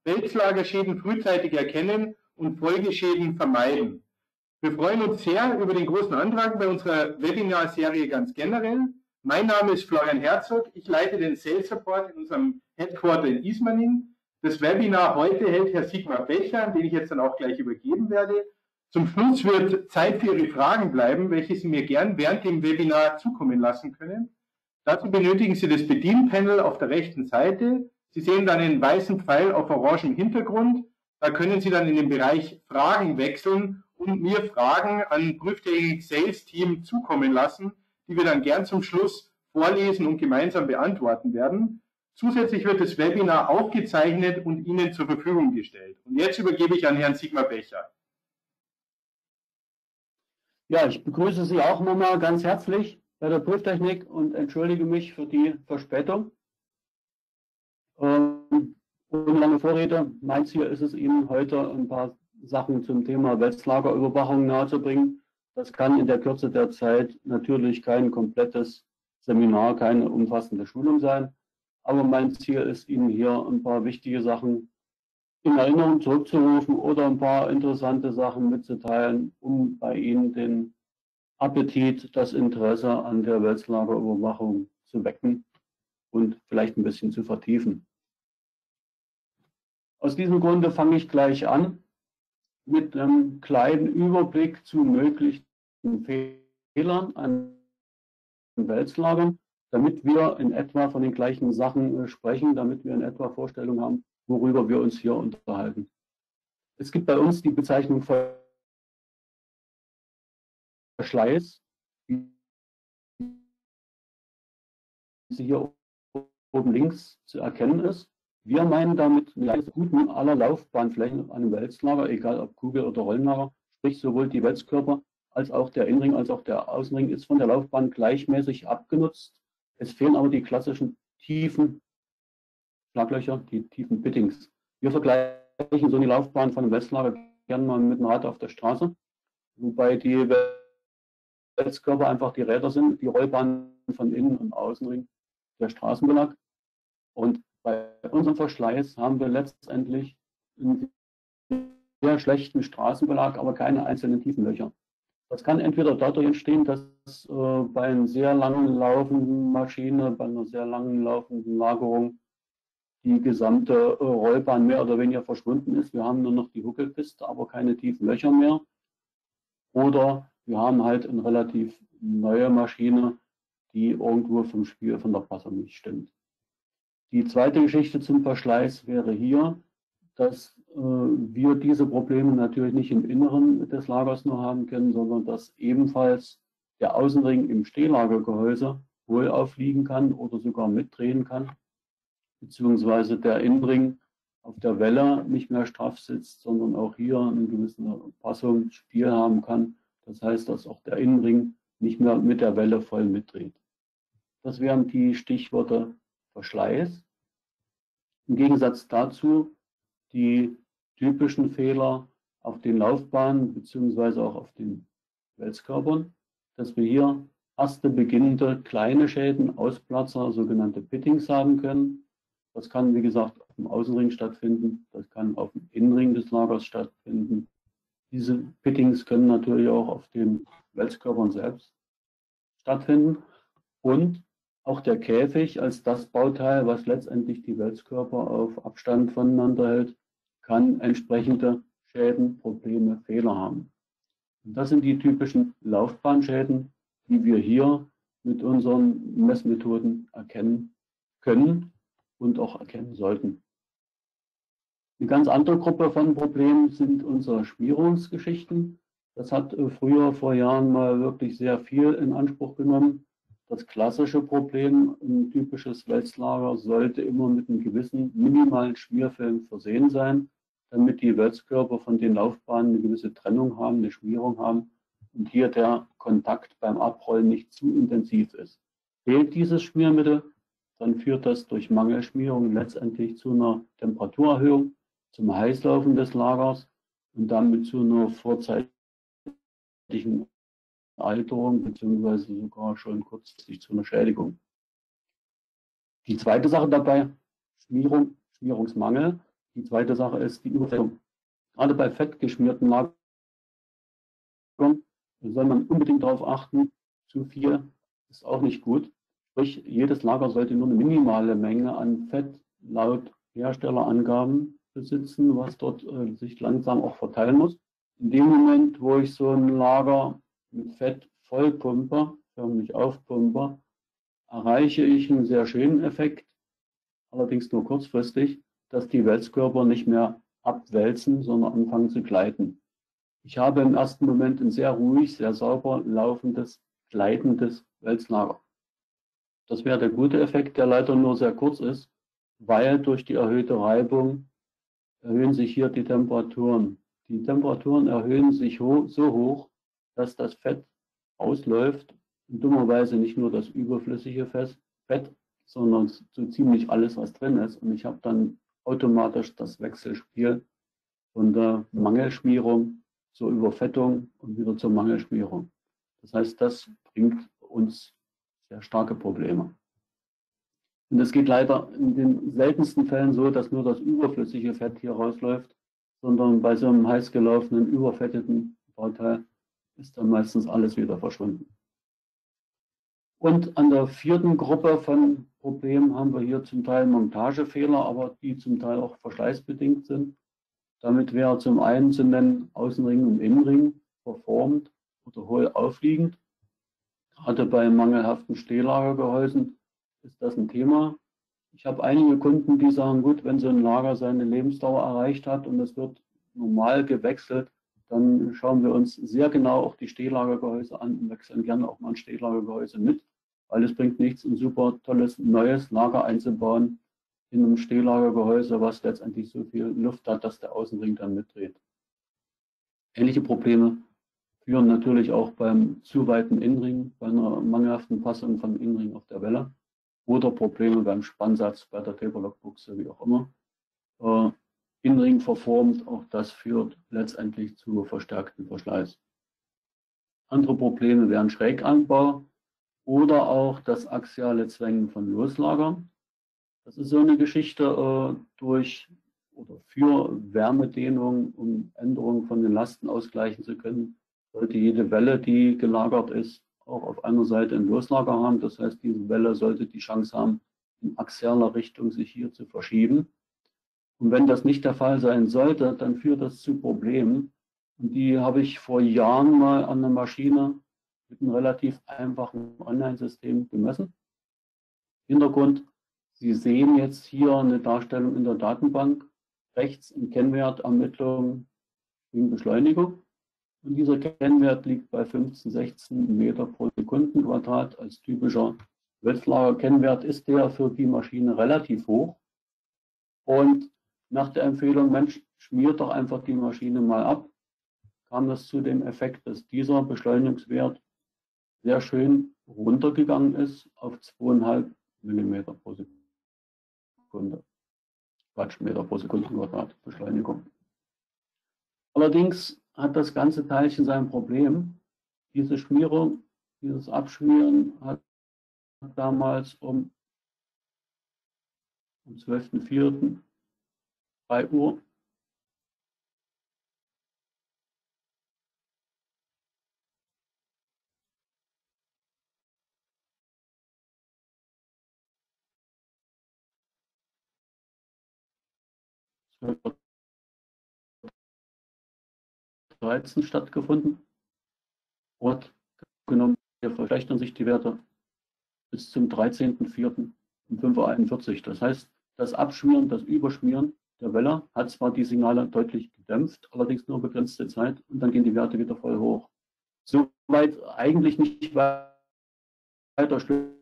Wälzlagerschäden frühzeitig erkennen und Folgeschäden vermeiden. Wir freuen uns sehr über den großen Antrag bei unserer Webinarserie ganz generell. Mein Name ist Florian Herzog. Ich leite den Sales Support in unserem Headquarter in Ismaning. Das Webinar heute hält Herr Sigmar Becher, den ich jetzt dann auch gleich übergeben werde. Zum Schluss wird Zeit für Ihre Fragen bleiben, welche Sie mir gern während dem Webinar zukommen lassen können. Dazu benötigen Sie das Bedienpanel auf der rechten Seite. Sie sehen dann einen weißen Pfeil auf orangem Hintergrund. Da können Sie dann in den Bereich Fragen wechseln und mir Fragen an Prüftechnik Sales Team zukommen lassen, die wir dann gern zum Schluss vorlesen und gemeinsam beantworten werden. Zusätzlich wird das Webinar aufgezeichnet und Ihnen zur Verfügung gestellt. Und jetzt übergebe ich an Herrn Sigmar Becher. Ja, ich begrüße Sie auch nochmal ganz herzlich bei der Prüftechnik und entschuldige mich für die Verspätung. Ohne lange Vorrede, mein Ziel ist es, Ihnen heute ein paar Sachen zum Thema Wälzlagerüberwachung nahezubringen. Das kann in der Kürze der Zeit natürlich kein komplettes Seminar, keine umfassende Schulung sein. Aber mein Ziel ist, Ihnen hier ein paar wichtige Sachen in Erinnerung zurückzurufen oder ein paar interessante Sachen mitzuteilen, um bei Ihnen den Appetit, das Interesse an der Wälzlagerüberwachung zu wecken und vielleicht ein bisschen zu vertiefen. Aus diesem Grunde fange ich gleich an mit einem kleinen Überblick zu möglichen Fehlern an Wälzlagern, damit wir in etwa von den gleichen Sachen sprechen, damit wir in etwa Vorstellung haben, worüber wir uns hier unterhalten. Es gibt bei uns die Bezeichnung Verschleiß, wie sie hier oben links zu erkennen ist. Wir meinen damit das Guten aller Laufbahnflächen auf einem Wälzlager, egal ob Kugel- oder Rollenlager, sprich sowohl die Wälzkörper als auch der Innenring als auch der Außenring ist von der Laufbahn gleichmäßig abgenutzt. Es fehlen aber die klassischen tiefen Schlaglöcher, die tiefen Pittings. Wir vergleichen so die Laufbahn von einem Wälzlager gerne mal mit einem Rad auf der Straße, wobei die Wälzkörper einfach die Räder sind, die Rollbahn von Innen- und Außenring der Straßenbelag. Und bei unserem Verschleiß haben wir letztendlich einen sehr schlechten Straßenbelag, aber keine einzelnen tiefen Löcher. Das kann entweder dadurch entstehen, dass bei einer sehr langen laufenden Maschine, bei einer sehr langen laufenden Lagerung die gesamte Rollbahn mehr oder weniger verschwunden ist. Wir haben nur noch die Huckelpiste, aber keine tiefen Löcher mehr. Oder wir haben halt eine relativ neue Maschine, die irgendwo vom Spiel von der Passung nicht stimmt. Die zweite Geschichte zum Verschleiß wäre hier, dass wir diese Probleme natürlich nicht im Inneren des Lagers nur haben können, sondern dass ebenfalls der Außenring im Stehlagergehäuse wohl aufliegen kann oder sogar mitdrehen kann, beziehungsweise der Innenring auf der Welle nicht mehr straff sitzt, sondern auch hier eine gewisse Passung, Spiel haben kann. Das heißt, dass auch der Innenring nicht mehr mit der Welle voll mitdreht. Das wären die Stichworte Verschleiß. Im Gegensatz dazu die typischen Fehler auf den Laufbahnen bzw. auch auf den Wälzkörpern, dass wir hier erste beginnende kleine Schäden, Ausplatzer, sogenannte Pittings haben können. Das kann, wie gesagt, auf dem Außenring stattfinden, das kann auf dem Innenring des Lagers stattfinden. Diese Pittings können natürlich auch auf den Wälzkörpern selbst stattfinden. Und auch der Käfig als das Bauteil, was letztendlich die Wälzkörper auf Abstand voneinander hält, kann entsprechende Schäden, Probleme, Fehler haben. Und das sind die typischen Laufbahnschäden, die wir hier mit unseren Messmethoden erkennen können und auch erkennen sollten. Eine ganz andere Gruppe von Problemen sind unsere Schmierungsgeschichten. Das hat früher vor Jahren mal wirklich sehr viel in Anspruch genommen. Das klassische Problem, ein typisches Wälzlager sollte immer mit einem gewissen minimalen Schmierfilm versehen sein, damit die Wälzkörper von den Laufbahnen eine gewisse Trennung haben, eine Schmierung haben und hier der Kontakt beim Abrollen nicht zu intensiv ist. Fehlt dieses Schmiermittel, dann führt das durch Mangelschmierung letztendlich zu einer Temperaturerhöhung, zum Heißlaufen des Lagers und damit zu einer vorzeitigen Alterung beziehungsweise sogar schon kurzfristig zu einer Schädigung. Die zweite Sache dabei, Schmierung, Schmierungsmangel. Die zweite Sache ist die Überfettung. Gerade bei fettgeschmierten Lagern soll man unbedingt darauf achten, zu viel ist auch nicht gut. Sprich, jedes Lager sollte nur eine minimale Menge an Fett laut Herstellerangaben besitzen, was dort sich langsam auch verteilen muss. In dem Moment, wo ich so ein Lager mit Fett vollpumpe, förmlich aufpumpe, erreiche ich einen sehr schönen Effekt, allerdings nur kurzfristig, dass die Wälzkörper nicht mehr abwälzen, sondern anfangen zu gleiten. Ich habe im ersten Moment ein sehr ruhig, sehr sauber laufendes, gleitendes Wälzlager. Das wäre der gute Effekt, der leider nur sehr kurz ist, weil durch die erhöhte Reibung erhöhen sich hier die Temperaturen. Die Temperaturen erhöhen sich so hoch, dass das Fett ausläuft und dummerweise nicht nur das überflüssige Fett, sondern so ziemlich alles, was drin ist. Und ich habe dann automatisch das Wechselspiel von der Mangelschmierung zur Überfettung und wieder zur Mangelschmierung. Das heißt, das bringt uns sehr starke Probleme. Und es geht leider in den seltensten Fällen so, dass nur das überflüssige Fett hier rausläuft, sondern bei so einem heiß gelaufenen, überfetteten Bauteil ist dann meistens alles wieder verschwunden. Und an der vierten Gruppe von Problemen haben wir hier zum Teil Montagefehler, aber die zum Teil auch verschleißbedingt sind. Damit wäre zum einen zu nennen Außenring und Innenring verformt oder hohl aufliegend. Gerade bei mangelhaften Stehlagergehäusen ist das ein Thema. Ich habe einige Kunden, die sagen, gut, wenn so ein Lager seine Lebensdauer erreicht hat und es wird normal gewechselt, dann schauen wir uns sehr genau auch die Stehlagergehäuse an und wechseln gerne auch mal ein Stehlagergehäuse mit, weil es bringt nichts, ein super tolles neues Lager einzubauen in einem Stehlagergehäuse, was letztendlich so viel Luft hat, dass der Außenring dann mitdreht. Ähnliche Probleme führen natürlich auch beim zu weiten Innenring, bei einer mangelhaften Passung vom Innenring auf der Welle oder Probleme beim Spannsatz, bei der Taperlockbuchse, wie auch immer. Innenring verformt, auch das führt letztendlich zu verstärktem Verschleiß. Andere Probleme wären Schräganbau oder auch das axiale Zwängen von Loslagern. Das ist so eine Geschichte durch oder für Wärmedehnung, um Änderungen von den Lasten ausgleichen zu können, sollte jede Welle, die gelagert ist, auch auf einer Seite ein Loslager haben. Das heißt, diese Welle sollte die Chance haben, in axialer Richtung sich hier zu verschieben. Und wenn das nicht der Fall sein sollte, dann führt das zu Problemen. Und die habe ich vor Jahren mal an der Maschine mit einem relativ einfachen Online-System gemessen. Hintergrund: Sie sehen jetzt hier eine Darstellung in der Datenbank. Rechts ein Kennwert, Ermittlung wegen Beschleunigung. Und dieser Kennwert liegt bei 15, 16 Meter pro Sekundenquadrat. Als typischer Wälzlager-Kennwert ist der für die Maschine relativ hoch. Und nach der Empfehlung, Mensch, schmiert doch einfach die Maschine mal ab, kam das zu dem Effekt, dass dieser Beschleunigungswert sehr schön runtergegangen ist auf 2,5 Millimeter pro Sekunde. Quatschmeter pro Sekundenquadrat Beschleunigung. Allerdings hat das ganze Teilchen sein Problem. Diese Schmierung, dieses Abschmieren hat damals um 12.04. 3 Uhr stattgefunden. Und genommen, hier verschlechtern sich die Werte bis zum 13.04. um 5:41 Uhr. Das heißt, das Abschmieren, das Überschmieren der Welle hat zwar die Signale deutlich gedämpft, allerdings nur begrenzte Zeit und dann gehen die Werte wieder voll hoch. Soweit eigentlich nicht weiter schlimm,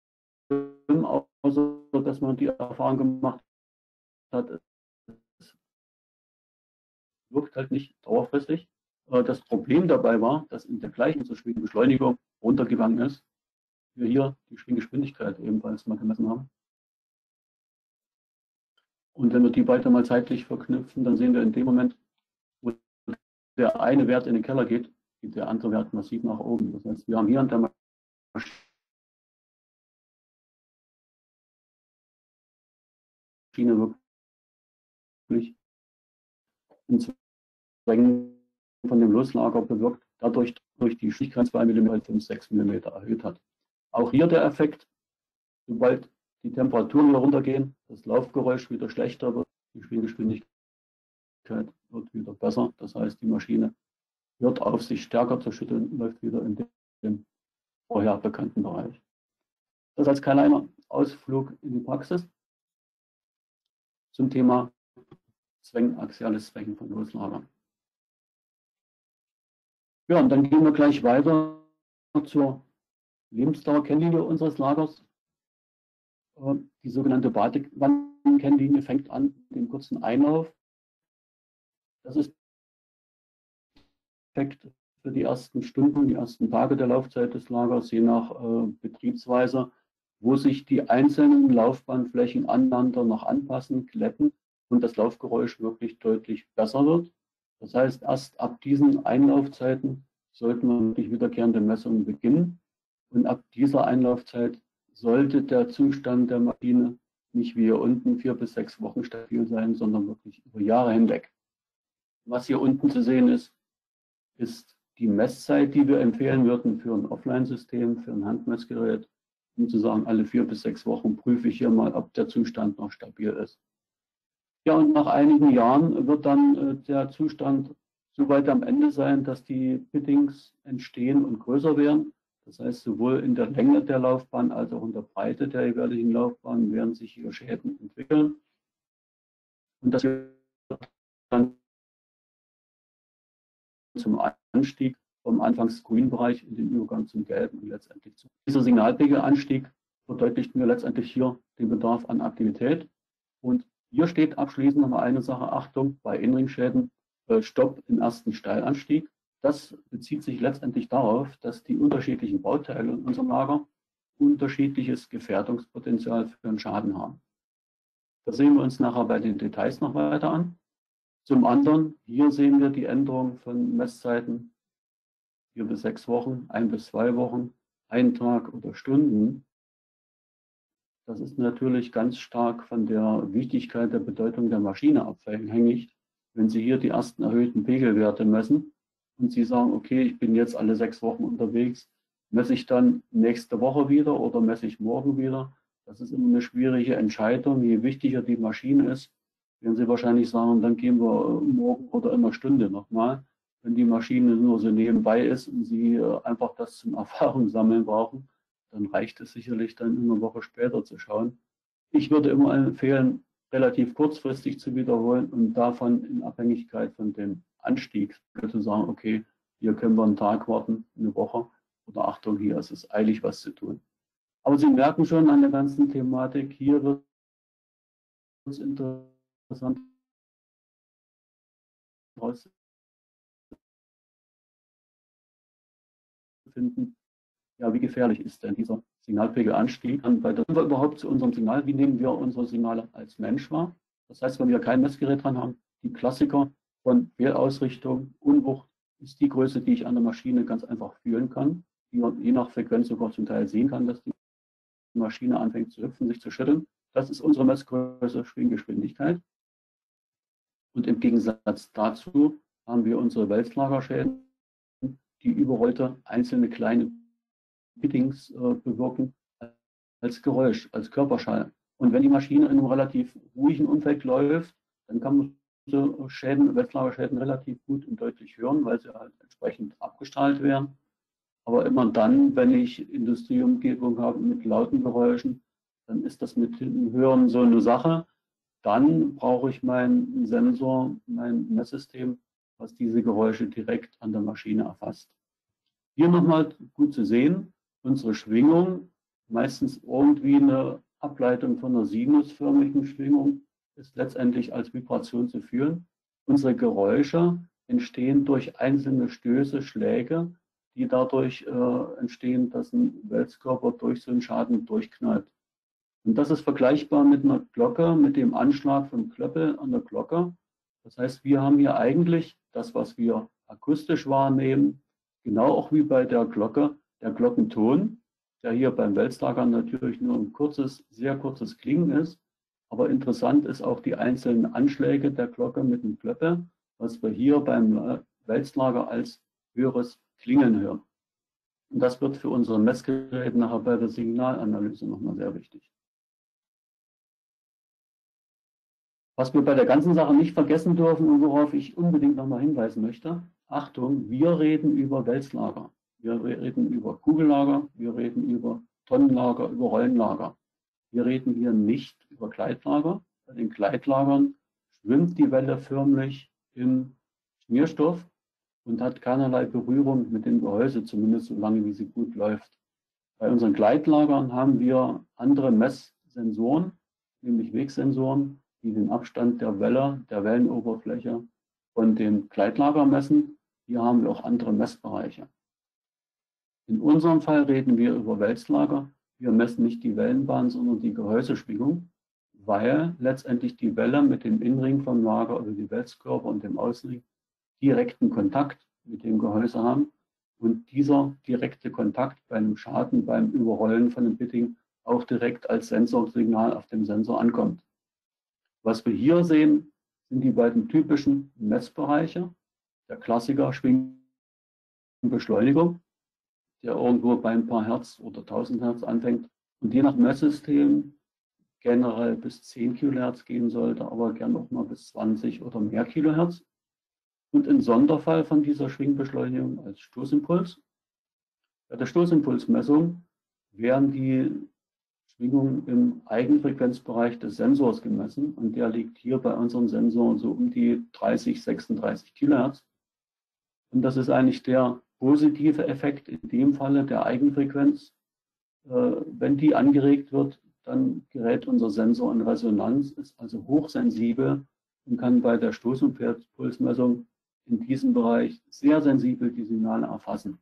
außer dass man die Erfahrung gemacht hat, es wirkt halt nicht dauerfristig. Das Problem dabei war, dass in der gleichen so schweren Beschleunigung runtergegangen ist, wir hier die Schwinggeschwindigkeit ebenfalls mal gemessen haben. Und wenn wir die beide mal zeitlich verknüpfen, dann sehen wir in dem Moment, wo der eine Wert in den Keller geht, geht der andere Wert massiv nach oben. Das heißt, wir haben hier an der Maschine in Zwängen von dem Loslager bewirkt, dadurch durch die Stichgrenze 2 mm 5, 6 mm erhöht hat. Auch hier der Effekt, sobald die Temperaturen wieder runtergehen, das Laufgeräusch wieder schlechter wird, die Spielgeschwindigkeit wird wieder besser. Das heißt, die Maschine hört auf, sich stärker zu schütteln und läuft wieder in den vorher bekannten Bereich. Das als kleiner Ausflug in die Praxis zum Thema axiales Zwängen von Loslagern. Ja, und dann gehen wir gleich weiter zur Lebensdauer-Kennlinie unseres Lagers. Die sogenannte Badewand-Kennlinie fängt an mit dem kurzen Einlauf. Das ist Effekt für die ersten Stunden, die ersten Tage der Laufzeit des Lagers, je nach Betriebsweise, wo sich die einzelnen Laufbahnflächen aneinander noch anpassen, glätten und das Laufgeräusch wirklich deutlich besser wird. Das heißt, erst ab diesen Einlaufzeiten sollten wir wirklich wiederkehrende Messungen beginnen. Und ab dieser Einlaufzeit sollte der Zustand der Maschine nicht wie hier unten 4 bis 6 Wochen stabil sein, sondern wirklich über Jahre hinweg. Was hier unten zu sehen ist, ist die Messzeit, die wir empfehlen würden für ein Offline-System, für ein Handmessgerät, um zu sagen, alle 4 bis 6 Wochen prüfe ich hier mal, ob der Zustand noch stabil ist. Ja, und nach einigen Jahren wird dann der Zustand so weit am Ende sein, dass die Pittings entstehen und größer werden. Das heißt, sowohl in der Länge der Laufbahn als auch in der Breite der jeweiligen Laufbahn werden sich hier Schäden entwickeln. Und das wird dann zum Anstieg vom Anfangs-Grün-Bereich in den Übergang zum Gelben und letztendlich zu. Dieser Signalpegelanstieg verdeutlicht mir letztendlich hier den Bedarf an Aktivität. Und hier steht abschließend nochmal eine Sache, Achtung, bei Innenringschäden, Stopp im ersten Steilanstieg. Das bezieht sich letztendlich darauf, dass die unterschiedlichen Bauteile in unserem Lager unterschiedliches Gefährdungspotenzial für einen Schaden haben. Das sehen wir uns nachher bei den Details noch weiter an. Zum anderen, hier sehen wir die Änderung von Messzeiten 4 bis 6 Wochen, 1 bis 2 Wochen, 1 Tag oder Stunden. Das ist natürlich ganz stark von der Wichtigkeit der Bedeutung der Maschine abhängig. Wenn Sie hier die ersten erhöhten Pegelwerte messen und Sie sagen, okay, ich bin jetzt alle 6 Wochen unterwegs, messe ich dann nächste Woche wieder oder messe ich morgen wieder? Das ist immer eine schwierige Entscheidung. Je wichtiger die Maschine ist, werden Sie wahrscheinlich sagen, dann gehen wir morgen oder in einer Stunde nochmal. Wenn die Maschine nur so nebenbei ist und Sie einfach das zum Erfahrung sammeln brauchen, dann reicht es sicherlich dann eine Woche später zu schauen. Ich würde immer empfehlen, relativ kurzfristig zu wiederholen und davon in Abhängigkeit von dem Anstieg zu sagen, okay, hier können wir einen Tag warten, eine Woche, oder Achtung, hier ist es eilig, was zu tun. Aber Sie merken schon an der ganzen Thematik, hier wird es interessant herauszufinden, ja, wie gefährlich ist denn dieser Signalpegelanstieg? Und bei der wir überhaupt zu unserem Signal, wie nehmen wir unsere Signale als Mensch wahr? Das heißt, wenn wir kein Messgerät dran haben, die Klassiker von Fehlausrichtung, Unwucht ist die Größe, die ich an der Maschine ganz einfach fühlen kann, die man je nach Frequenz sogar zum Teil sehen kann, dass die Maschine anfängt zu hüpfen, sich zu schütteln. Das ist unsere Messgröße, Schwinggeschwindigkeit. Und im Gegensatz dazu haben wir unsere Wälzlagerschäden, die überrollte einzelne kleine Pittings bewirken als Geräusch, als Körperschall. Und wenn die Maschine in einem relativ ruhigen Umfeld läuft, dann kann man diese Schäden, Wälzlagerschäden relativ gut und deutlich hören, weil sie halt entsprechend abgestrahlt werden. Aber immer dann, wenn ich Industrieumgebung habe mit lauten Geräuschen, dann ist das mit dem Hören so eine Sache. Dann brauche ich meinen Sensor, mein Messsystem, was diese Geräusche direkt an der Maschine erfasst. Hier nochmal gut zu sehen, unsere Schwingung, meistens irgendwie eine Ableitung von einer sinusförmigen Schwingung, ist letztendlich als Vibration zu führen. Unsere Geräusche entstehen durch einzelne Stöße, Schläge, die dadurch entstehen, dass ein Wälzkörper durch so einen Schaden durchknallt. Und das ist vergleichbar mit einer Glocke, mit dem Anschlag von Klöppel an der Glocke. Das heißt, wir haben hier eigentlich das, was wir akustisch wahrnehmen, genau auch wie bei der Glocke, der Glockenton, der hier beim Wälzlager natürlich nur ein kurzes, sehr kurzes Klingen ist. Aber interessant ist auch die einzelnen Anschläge der Glocke mit dem Klöppel, was wir hier beim Wälzlager als höheres Klingeln hören. Und das wird für unsere Messgeräte nachher bei der Signalanalyse nochmal sehr wichtig. Was wir bei der ganzen Sache nicht vergessen dürfen und worauf ich unbedingt nochmal hinweisen möchte, Achtung, wir reden über Wälzlager. Wir reden über Kugellager, wir reden über Tonnenlager, über Rollenlager. Wir reden hier nicht über Gleitlager. Bei den Gleitlagern schwimmt die Welle förmlich im Schmierstoff und hat keinerlei Berührung mit dem Gehäuse, zumindest solange wie sie gut läuft. Bei unseren Gleitlagern haben wir andere Messsensoren, nämlich Wegsensoren, die den Abstand der Welle, der Wellenoberfläche von dem Gleitlager messen. Hier haben wir auch andere Messbereiche. In unserem Fall reden wir über Wälzlager. Wir messen nicht die Wellenbahn, sondern die Gehäuseschwingung, weil letztendlich die Welle mit dem Innenring vom Lager über die Wälzkörper und dem Außenring direkten Kontakt mit dem Gehäuse haben und dieser direkte Kontakt bei einem Schaden, beim Überrollen von einem Bitting auch direkt als Sensorsignal auf dem Sensor ankommt. Was wir hier sehen, sind die beiden typischen Messbereiche. Der Klassiker Schwingbeschleunigung, der irgendwo bei ein paar Hertz oder 1000 Hertz anfängt und je nach Messsystem generell bis 10 Kilohertz gehen sollte, aber gern auch mal bis 20 oder mehr Kilohertz. Und ein Sonderfall von dieser Schwingbeschleunigung als Stoßimpuls. Bei der Stoßimpulsmessung werden die Schwingungen im Eigenfrequenzbereich des Sensors gemessen und der liegt hier bei unseren Sensoren so um die 30, 36 Kilohertz. Und das ist eigentlich der positive Effekt in dem Falle der Eigenfrequenz. Wenn die angeregt wird, dann gerät unser Sensor in Resonanz, ist also hochsensibel und kann bei der Stoßimpulsmessung in diesem Bereich sehr sensibel die Signale erfassen.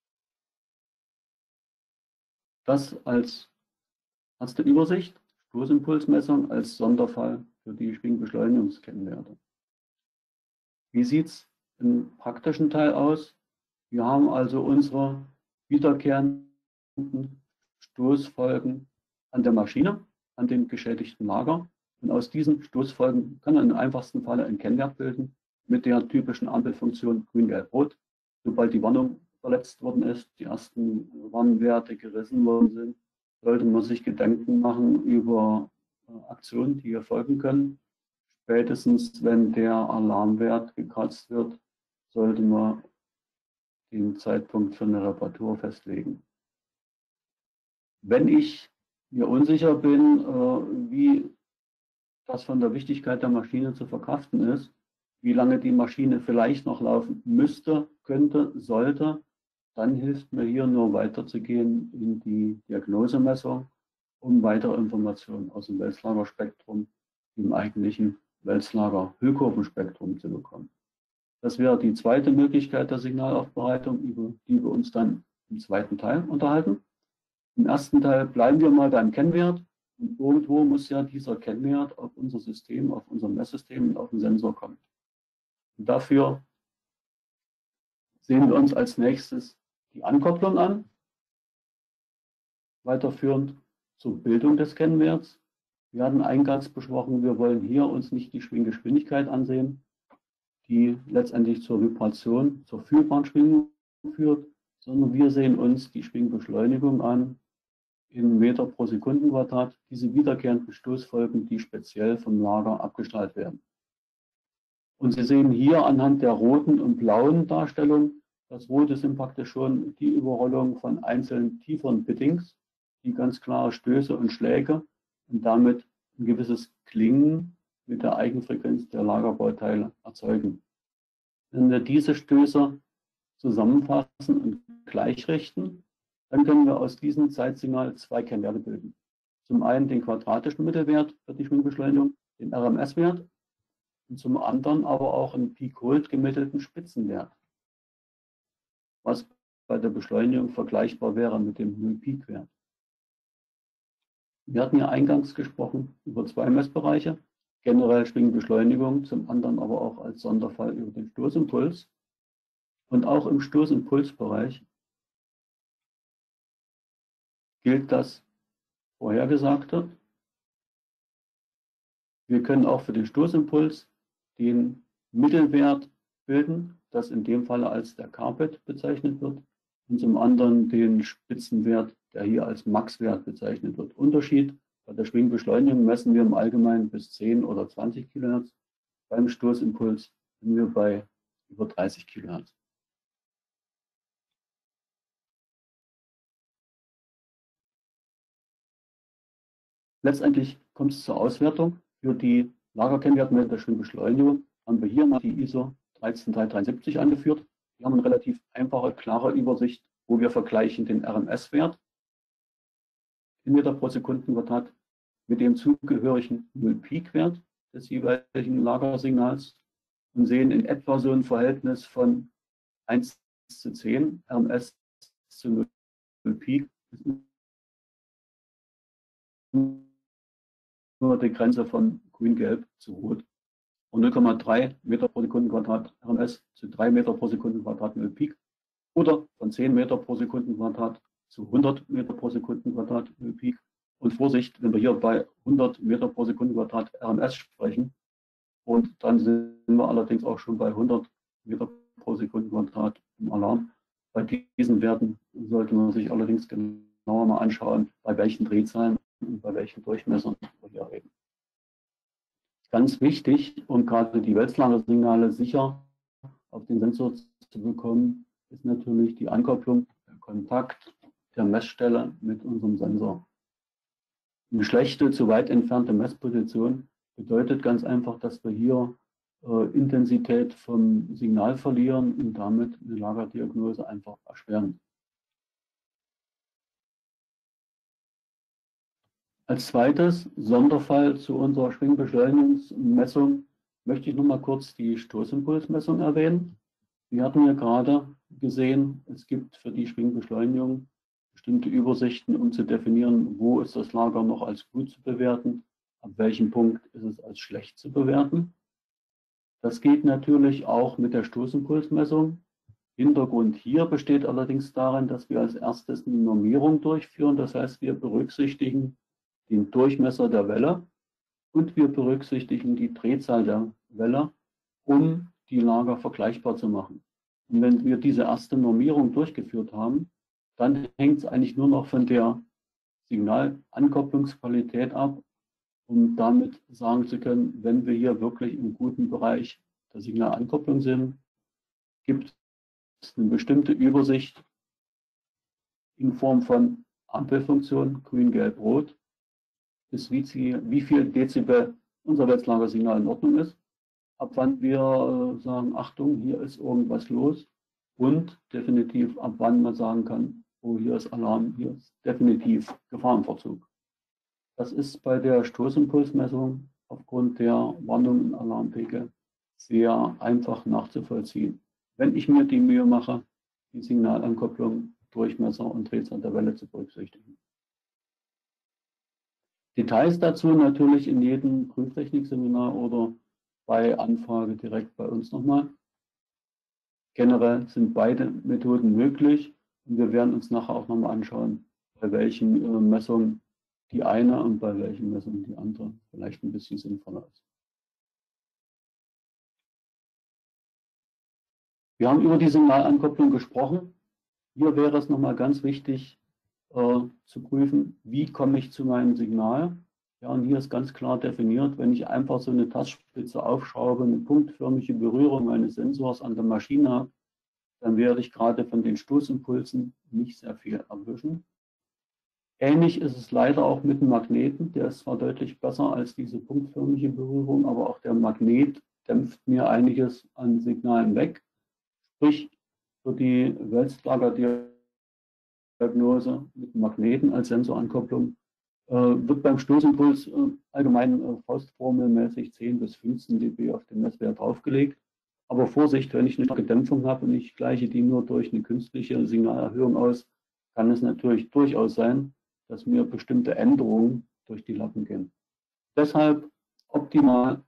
Das als erste Übersicht, Stoßimpulsmessung als Sonderfall für die Schwingbeschleunigungskennwerte. Wie sieht es im praktischen Teil aus? Wir haben also unsere wiederkehrenden Stoßfolgen an der Maschine, an dem geschädigten Lager. Und aus diesen Stoßfolgen kann man im einfachsten Falle einen Kennwert bilden mit der typischen Ampelfunktion grün, gelb, rot. Sobald die Warnung verletzt worden ist, die ersten Warnwerte gerissen worden sind, sollte man sich Gedanken machen über Aktionen, die hier folgen können. Spätestens, wenn der Alarmwert gekratzt wird, sollte man den Zeitpunkt für eine Reparatur festlegen. Wenn ich mir unsicher bin, wie das von der Wichtigkeit der Maschine zu verkraften ist, wie lange die Maschine vielleicht noch laufen müsste, könnte, sollte, dann hilft mir hier nur weiterzugehen in die Diagnosemessung, um weitere Informationen aus dem Wälzlagerspektrum im eigentlichen Wälzlager-Hüllkurvenspektrum zu bekommen. Das wäre die zweite Möglichkeit der Signalaufbereitung, über die wir uns dann im zweiten Teil unterhalten. Im ersten Teil bleiben wir mal beim Kennwert. Und irgendwo muss ja dieser Kennwert auf unser System, auf unser Messsystem und auf den Sensor kommen. Und dafür sehen wir uns als nächstes die Ankopplung an. Weiterführend zur Bildung des Kennwerts. Wir hatten eingangs besprochen, wir wollen hier uns nicht die Schwinggeschwindigkeit ansehen, die letztendlich zur Vibration, zur fühlbaren Schwingung führt, sondern wir sehen uns die Schwingbeschleunigung an in Meter pro Sekundenquadrat, diese wiederkehrenden Stoßfolgen, die speziell vom Lager abgestrahlt werden. Und Sie sehen hier anhand der roten und blauen Darstellung, das rote sind praktisch schon die Überrollung von einzelnen tieferen Bittings, die ganz klare Stöße und Schläge und damit ein gewisses Klingen mit der Eigenfrequenz der Lagerbauteile erzeugen. Wenn wir diese Stöße zusammenfassen und gleichrichten, dann können wir aus diesem Zeitsignal zwei Kennwerte bilden. Zum einen den quadratischen Mittelwert für die Schwingbeschleunigung, den RMS-Wert, und zum anderen aber auch einen Peak-Hold gemittelten Spitzenwert, was bei der Beschleunigung vergleichbar wäre mit dem Null-Peak-Wert. Wir hatten ja eingangs gesprochen über zwei Messbereiche, generell Schwingbeschleunigung, zum anderen aber auch als Sonderfall über den Stoßimpuls. Und auch im Stoßimpulsbereich gilt das Vorhergesagte. Wir können auch für den Stoßimpuls den Mittelwert bilden, das in dem Falle als der Carpet bezeichnet wird, und zum anderen den Spitzenwert, der hier als Max-Wert bezeichnet wird. Unterschied: Bei der Schwingbeschleunigung messen wir im Allgemeinen bis 10 oder 20 Kilohertz. Beim Stoßimpuls sind wir bei über 30 Kilohertz. Letztendlich kommt es zur Auswertung. Für die Lagerkennwertmessung der Schwingbeschleunigung haben wir hier mal die ISO 13373 angeführt. Wir haben eine relativ einfache, klare Übersicht, wo wir vergleichen den RMS-Wert in Meter pro Sekundenquadrat mit dem zugehörigen Null-Peak-Wert des jeweiligen Lagersignals und sehen in etwa so ein Verhältnis von 1:10 RMS zu Null-Peak. Nur die Grenze von grün-gelb zu rot. Und 0,3 Meter pro Sekundenquadrat RMS zu 3 Meter pro Sekundenquadrat Null-Peak oder von 10 Meter pro Sekundenquadrat zu 100 Meter pro Sekundenquadrat Null-Peak. Und Vorsicht, wenn wir hier bei 100 Meter pro Sekundenquadrat RMS sprechen, und dann sind wir allerdings auch schon bei 100 Meter pro Sekundenquadrat im Alarm. Bei diesen Werten sollte man sich allerdings genauer mal anschauen, bei welchen Drehzahlen und bei welchen Durchmessern wir hier reden. Ganz wichtig, um gerade die Wälzlagersignale sicher auf den Sensor zu bekommen, ist natürlich die Ankopplung, der Kontakt der Messstelle mit unserem Sensor. Eine schlechte, zu weit entfernte Messposition bedeutet ganz einfach, dass wir hier Intensität vom Signal verlieren und damit eine Lagerdiagnose einfach erschweren. Als zweites Sonderfall zu unserer Schwingbeschleunigungsmessung möchte ich noch mal kurz die Stoßimpulsmessung erwähnen. Wir hatten ja gerade gesehen, es gibt für die Schwingbeschleunigung bestimmte Übersichten, um zu definieren, wo ist das Lager noch als gut zu bewerten, ab welchem Punkt ist es als schlecht zu bewerten. Das geht natürlich auch mit der Stoßimpulsmessung. Hintergrund hier besteht allerdings darin, dass wir als erstes eine Normierung durchführen. Das heißt, wir berücksichtigen den Durchmesser der Welle und wir berücksichtigen die Drehzahl der Welle, um die Lager vergleichbar zu machen. Und wenn wir diese erste Normierung durchgeführt haben, dann hängt es eigentlich nur noch von der Signalankopplungsqualität ab, um damit sagen zu können, wenn wir hier wirklich im guten Bereich der Signalankopplung sind, gibt es eine bestimmte Übersicht in Form von Ampelfunktion, grün, gelb, rot, bis wie viel Dezibel unser Wälzlagersignal in Ordnung ist, ab wann wir sagen, Achtung, hier ist irgendwas los, und definitiv ab wann man sagen kann, oh, hier ist Alarm, hier ist definitiv Gefahrenverzug. Das ist bei der Stoßimpulsmessung aufgrund der Warnung und Alarmpegel sehr einfach nachzuvollziehen, wenn ich mir die Mühe mache, die Signalankopplung, Durchmesser und Drehzahl der Welle zu berücksichtigen. Details dazu natürlich in jedem Prüftechnikseminar oder bei Anfrage direkt bei uns nochmal. Generell sind beide Methoden möglich und wir werden uns nachher auch nochmal anschauen, bei welchen Messungen die eine und bei welchen Messungen die andere vielleicht ein bisschen sinnvoller ist. Wir haben über die Signalankopplung gesprochen. Hier wäre es nochmal ganz wichtig zu prüfen, wie komme ich zu meinem Signal. Ja, und hier ist ganz klar definiert, wenn ich einfach so eine Tastspitze aufschraube, eine punktförmige Berührung meines Sensors an der Maschine habe, dann werde ich gerade von den Stoßimpulsen nicht sehr viel erwischen. Ähnlich ist es leider auch mit dem Magneten. Der ist zwar deutlich besser als diese punktförmige Berührung, aber auch der Magnet dämpft mir einiges an Signalen weg. Sprich, für die Wälzlagerdiagnose mit Magneten als Sensorankopplung wird beim Stoßimpuls allgemein faustformelmäßig 10 bis 15 dB auf den Messwert draufgelegt. Aber Vorsicht, wenn ich eine starke Dämpfung habe und ich gleiche die nur durch eine künstliche Signalerhöhung aus, kann es natürlich durchaus sein, dass mir bestimmte Änderungen durch die Lappen gehen. Deshalb optimal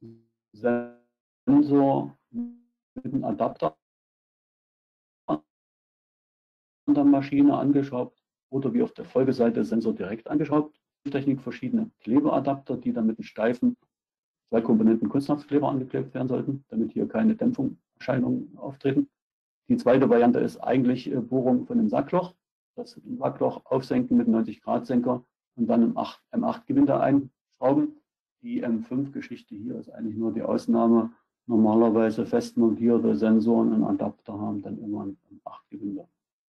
Sensor mit einem Adapter an der Maschine angeschraubt oder wie auf der Folgeseite Sensor direkt angeschraubt. Technik verschiedene Klebeadapter, die dann mit einem steifen 2 Komponenten Kunststoffkleber angeklebt werden sollten, damit hier keine Dämpfungserscheinungen auftreten. Die zweite Variante ist eigentlich Bohrung von einem Sackloch. Das Sackloch aufsenken mit 90-Grad-Senker und dann im M8-Gewinde einschrauben. Die M5-Geschichte hier ist eigentlich nur die Ausnahme. Normalerweise fest montierte Sensoren und Adapter haben dann immer ein M8-Gewinde.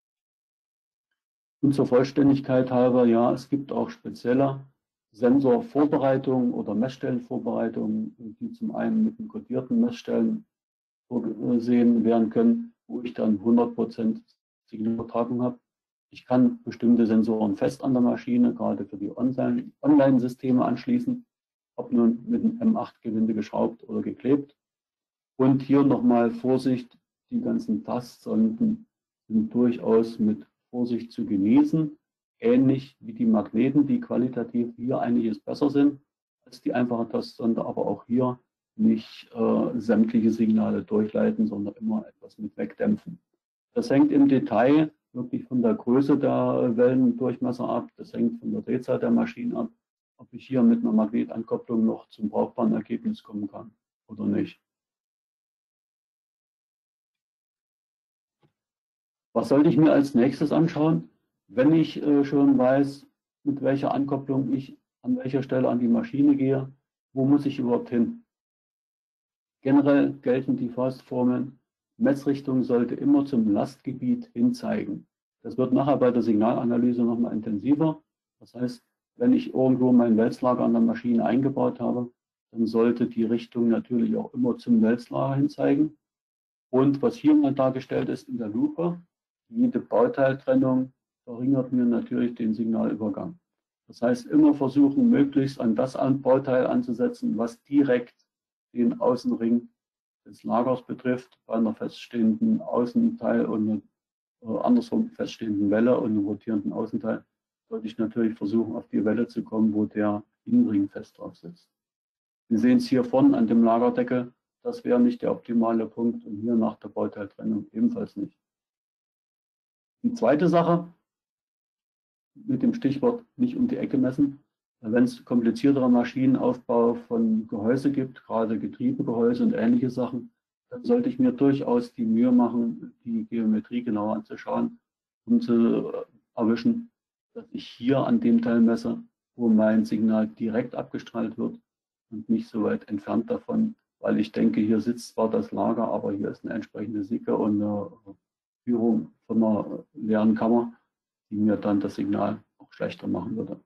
Und zur Vollständigkeit halber, ja, es gibt auch spezielle Sensorvorbereitungen oder Messstellenvorbereitungen, die zum einen mit den kodierten Messstellen vorgesehen werden können, wo ich dann 100% Signalübertragung habe. Ich kann bestimmte Sensoren fest an der Maschine, gerade für die Online-Systeme anschließen, ob nun mit einem M8-Gewinde geschraubt oder geklebt. Und hier nochmal Vorsicht, die ganzen Tastsonden sind durchaus mit Vorsicht zu genießen, ähnlich wie die Magneten, die qualitativ hier einiges besser sind als die einfache Tastsonde, aber auch hier nicht sämtliche Signale durchleiten, sondern immer etwas mit wegdämpfen. Das hängt im Detail wirklich von der Größe der Wellendurchmesser ab, das hängt von der Drehzahl der Maschinen ab, ob ich hier mit einer Magnetankopplung noch zum brauchbaren Ergebnis kommen kann oder nicht. Was sollte ich mir als nächstes anschauen, wenn ich schon weiß, mit welcher Ankopplung ich an welcher Stelle an die Maschine gehe? Wo muss ich überhaupt hin? Generell gelten die Faustformeln. Messrichtung sollte immer zum Lastgebiet hin zeigen. Das wird nachher bei der Signalanalyse nochmal intensiver. Das heißt, wenn ich irgendwo mein Wälzlager an der Maschine eingebaut habe, dann sollte die Richtung natürlich auch immer zum Wälzlager hin zeigen. Und was hier mal dargestellt ist in der Lupe, jede Bauteiltrennung verringert mir natürlich den Signalübergang. Das heißt, immer versuchen, möglichst an das Bauteil anzusetzen, was direkt den Außenring des Lagers betrifft, bei einer feststehenden Außenteil und einer andersrum feststehenden Welle und einem rotierenden Außenteil, sollte ich natürlich versuchen, auf die Welle zu kommen, wo der Innenring fest drauf sitzt. Wir sehen es hier vorne an dem Lagerdeckel, das wäre nicht der optimale Punkt und hier nach der Bauteiltrennung ebenfalls nicht. Die zweite Sache, mit dem Stichwort nicht um die Ecke messen. Wenn es kompliziertere Maschinenaufbau von Gehäuse gibt, gerade Getriebegehäuse und ähnliche Sachen, dann sollte ich mir durchaus die Mühe machen, die Geometrie genauer anzuschauen, um zu erwischen, dass ich hier an dem Teil messe, wo mein Signal direkt abgestrahlt wird und nicht so weit entfernt davon, weil ich denke, hier sitzt zwar das Lager, aber hier ist eine entsprechende Sicke und eine Führung von einer leeren Kammer, die mir dann das Signal auch schlechter machen würde.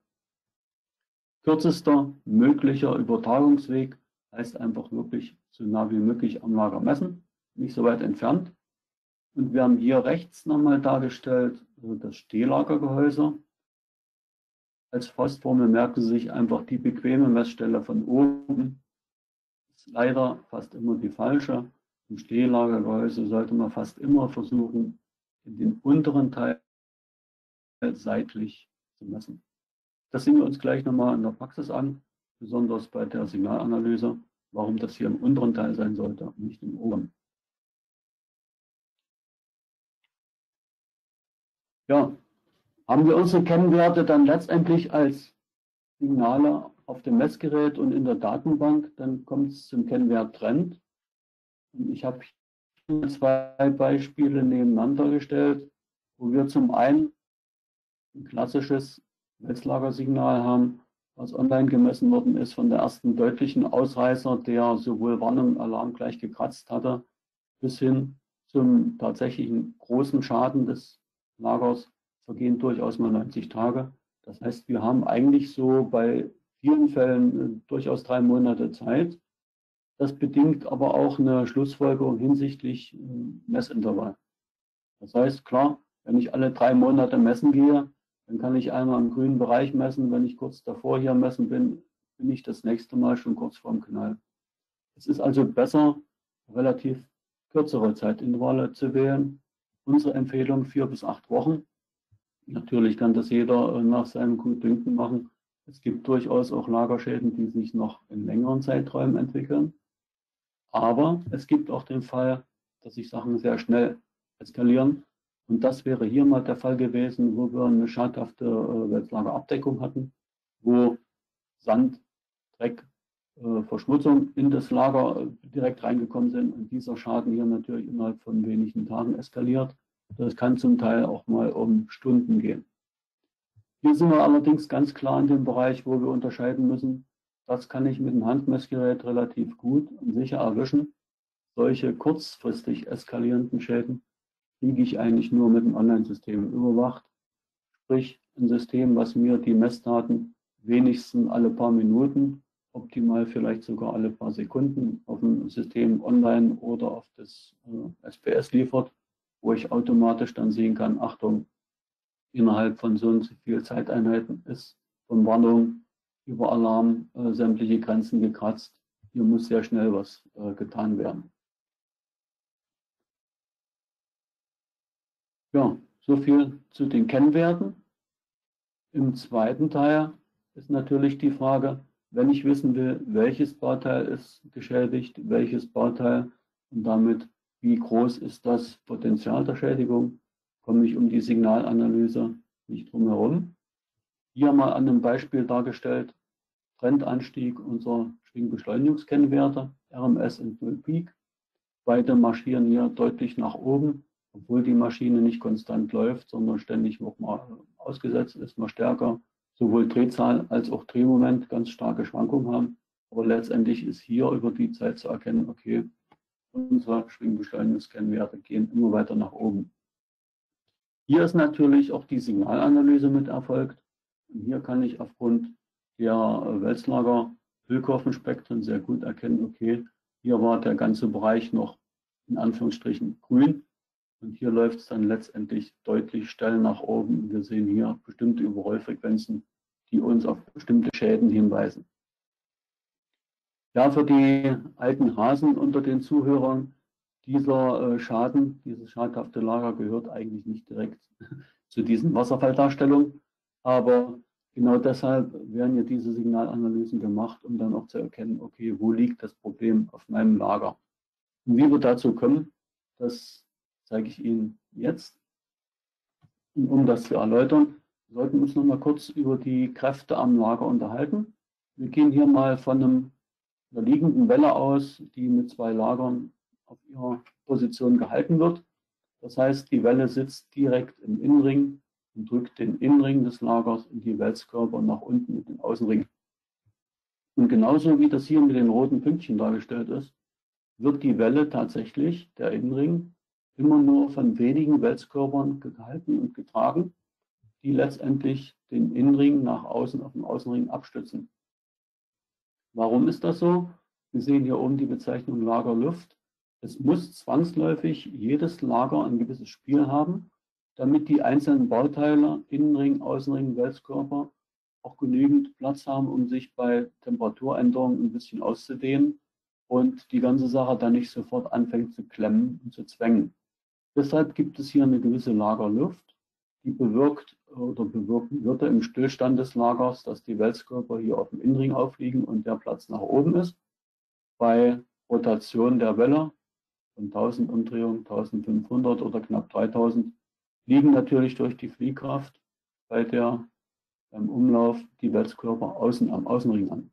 Kürzester möglicher Übertragungsweg heißt einfach wirklich so nah wie möglich am Lager messen, nicht so weit entfernt. Und wir haben hier rechts nochmal dargestellt das Stehlagergehäuse. Als Faustformel merken Sie sich einfach die bequeme Messstelle von oben. Das ist leider fast immer die falsche. Im Stehlagergehäuse sollte man fast immer versuchen, in den unteren Teil seitlich zu messen. Das sehen wir uns gleich nochmal in der Praxis an, besonders bei der Signalanalyse, warum das hier im unteren Teil sein sollte und nicht im oberen. Ja, haben wir unsere Kennwerte dann letztendlich als Signale auf dem Messgerät und in der Datenbank, dann kommt es zum Kennwert Trend. Und ich habe hier 2 Beispiele nebeneinander gestellt, wo wir zum einen ein klassisches Wälzlagersignal haben, was online gemessen worden ist von der ersten deutlichen Ausreißer, der sowohl Warnung und Alarm gleich gekratzt hatte, bis hin zum tatsächlichen großen Schaden des Lagers vergehen durchaus mal 90 Tage. Das heißt, wir haben eigentlich so bei vielen Fällen durchaus 3 Monate Zeit. Das bedingt aber auch eine Schlussfolgerung hinsichtlich Messintervall. Das heißt, klar, wenn ich alle 3 Monate messen gehe, dann kann ich einmal im grünen Bereich messen. Wenn ich kurz davor hier messen bin, bin ich das nächste Mal schon kurz vorm Knall. Es ist also besser, relativ kürzere Zeitintervalle zu wählen. Unsere Empfehlung 4 bis 8 Wochen. Natürlich kann das jeder nach seinem Gutdünken machen. Es gibt durchaus auch Lagerschäden, die sich noch in längeren Zeiträumen entwickeln. Aber es gibt auch den Fall, dass sich Sachen sehr schnell eskalieren. Und das wäre hier mal der Fall gewesen, wo wir eine schadhafte Wälzlagerabdeckung hatten, wo Sand, Dreck Verschmutzung in das Lager direkt reingekommen sind und dieser Schaden hier natürlich innerhalb von wenigen Tagen eskaliert. Das kann zum Teil auch mal um Stunden gehen. Hier sind wir allerdings ganz klar in dem Bereich, wo wir unterscheiden müssen. Das kann ich mit dem Handmessgerät relativ gut und sicher erwischen. Solche kurzfristig eskalierenden Schäden kriege ich eigentlich nur mit dem Online-System überwacht. Sprich, ein System, was mir die Messdaten wenigstens alle paar Minuten, optimal vielleicht sogar alle paar Sekunden auf dem System online oder auf das SPS liefert, wo ich automatisch dann sehen kann, Achtung, innerhalb von so und so viel Zeiteinheiten ist von Warnung über Alarm sämtliche Grenzen gekratzt. Hier muss sehr schnell was getan werden. Ja, so viel zu den Kennwerten. Im zweiten Teil ist natürlich die Frage, wenn ich wissen will, welches Bauteil ist geschädigt, welches Bauteil und damit wie groß ist das Potenzial der Schädigung, komme ich um die Signalanalyse nicht drum herum. Hier mal an einem Beispiel dargestellt, Trendanstieg unserer Schwingbeschleunigungskennwerte, RMS und Null Peak. Beide marschieren hier deutlich nach oben, obwohl die Maschine nicht konstant läuft, sondern ständig noch mal ausgesetzt ist, mal stärker, sowohl Drehzahl als auch Drehmoment ganz starke Schwankungen haben. Aber letztendlich ist hier über die Zeit zu erkennen, okay, unsere Schwingbeschleunigungskennwerte gehen immer weiter nach oben. Hier ist natürlich auch die Signalanalyse mit erfolgt. Und hier kann ich aufgrund der Wälzlager-Hüllkurvenspektren sehr gut erkennen, okay, hier war der ganze Bereich noch in Anführungsstrichen grün. Und hier läuft es dann letztendlich deutlich steil nach oben. Wir sehen hier bestimmte Überrollfrequenzen, die uns auf bestimmte Schäden hinweisen. Ja, für die alten Hasen unter den Zuhörern, dieser Schaden, dieses schadhafte Lager gehört eigentlich nicht direkt zu diesen Wasserfalldarstellungen. Aber genau deshalb werden ja diese Signalanalysen gemacht, um dann auch zu erkennen, okay, wo liegt das Problem auf meinem Lager? Und wie wir dazu kommen, das zeige ich Ihnen jetzt. Und um das zu erläutern, sollten wir uns noch mal kurz über die Kräfte am Lager unterhalten. Wir gehen hier mal von einer liegenden Welle aus, die mit zwei Lagern auf ihrer Position gehalten wird. Das heißt, die Welle sitzt direkt im Innenring und drückt den Innenring des Lagers in die Wälzkörper nach unten mit den Außenringen. Und genauso wie das hier mit den roten Pünktchen dargestellt ist, wird die Welle tatsächlich, der Innenring, immer nur von wenigen Wälzkörpern gehalten und getragen, die letztendlich den Innenring nach außen auf dem Außenring abstützen. Warum ist das so? Wir sehen hier oben die Bezeichnung Lagerluft. Es muss zwangsläufig jedes Lager ein gewisses Spiel haben, damit die einzelnen Bauteile, Innenring, Außenring, Wälzkörper, auch genügend Platz haben, um sich bei Temperaturänderungen ein bisschen auszudehnen und die ganze Sache dann nicht sofort anfängt zu klemmen und zu zwängen. Deshalb gibt es hier eine gewisse Lagerluft, die bewirkt oder bewirken würde im Stillstand des Lagers, dass die Wälzkörper hier auf dem Innenring aufliegen und der Platz nach oben ist. Bei Rotation der Welle von 1000 Umdrehungen, 1500 oder knapp 3000 liegen natürlich durch die Fliehkraft beim Umlauf die Wälzkörper außen am Außenring an.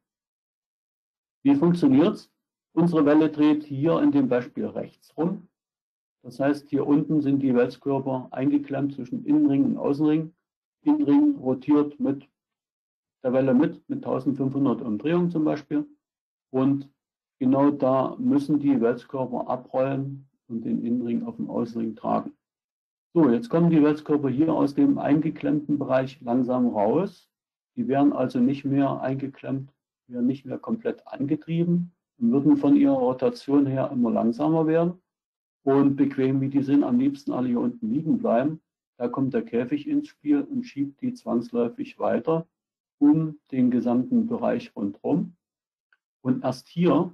Wie funktioniert es? Unsere Welle dreht hier in dem Beispiel rechts rum. Das heißt, hier unten sind die Wälzkörper eingeklemmt zwischen Innenring und Außenring. Innenring rotiert mit der Welle mit 1500 Umdrehungen zum Beispiel. Und genau da müssen die Wälzkörper abrollen und den Innenring auf dem Außenring tragen. So, jetzt kommen die Wälzkörper hier aus dem eingeklemmten Bereich langsam raus. Die werden also nicht mehr eingeklemmt, werden nicht mehr komplett angetrieben und würden von ihrer Rotation her immer langsamer werden. Und bequem wie die sind, am liebsten alle hier unten liegen bleiben. Da kommt der Käfig ins Spiel und schiebt die zwangsläufig weiter um den gesamten Bereich rundherum. Und erst hier,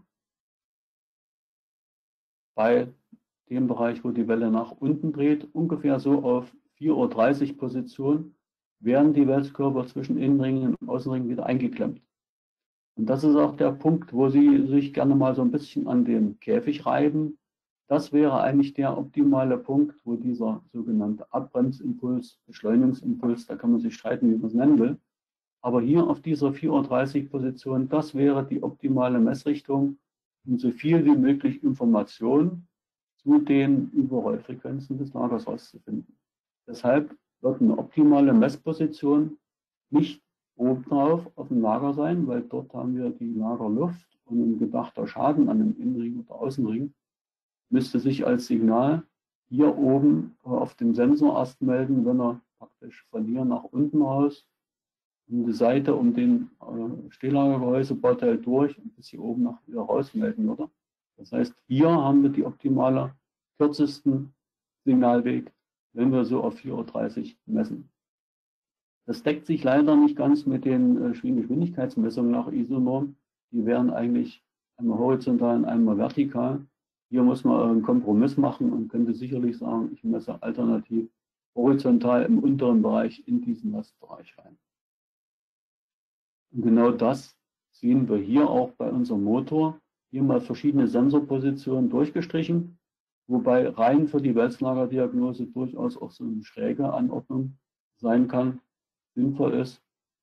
bei dem Bereich, wo die Welle nach unten dreht, ungefähr so auf 4:30 Uhr Position, werden die Wälzkörper zwischen Innenringen und Außenringen wieder eingeklemmt. Und das ist auch der Punkt, wo Sie sich gerne mal so ein bisschen an dem Käfig reiben. Das wäre eigentlich der optimale Punkt, wo dieser sogenannte Abbremsimpuls, Beschleunigungsimpuls, da kann man sich streiten, wie man es nennen will, Aber hier auf dieser 4:30 Uhr Position, das wäre die optimale Messrichtung, um so viel wie möglich Informationen zu den Überrollfrequenzen des Lagers rauszufinden. Deshalb wird eine optimale Messposition nicht oben drauf auf dem Lager sein, weil dort haben wir die Lagerluft und ein gedachter Schaden an dem Innenring oder Außenring müsste sich als Signal hier oben auf dem Sensor erst melden, wenn er praktisch von hier nach unten raus um die Seite um den Stehlagergehäusebauteil durch und bis hier oben noch wieder rausmelden würde. Das heißt, hier haben wir die optimale, kürzesten Signalweg, wenn wir so auf 4:30 Uhr messen. Das deckt sich leider nicht ganz mit den Geschwindigkeitsmessungen nach ISO-Norm. Die wären eigentlich einmal horizontal und einmal vertikal. Hier muss man einen Kompromiss machen und könnte sicherlich sagen, ich messe alternativ horizontal im unteren Bereich in diesen Lastbereich rein. Und genau das sehen wir hier auch bei unserem Motor. Hier mal verschiedene Sensorpositionen durchgestrichen, wobei rein für die Wälzlagerdiagnose durchaus auch so eine schräge Anordnung sein kann. Sinnvoll ist,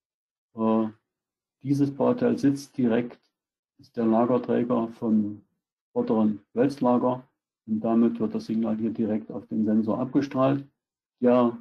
dieses Bauteil sitzt direkt, ist der Lagerträger vom vorderen Wälzlager und damit wird das Signal hier direkt auf den Sensor abgestrahlt. Der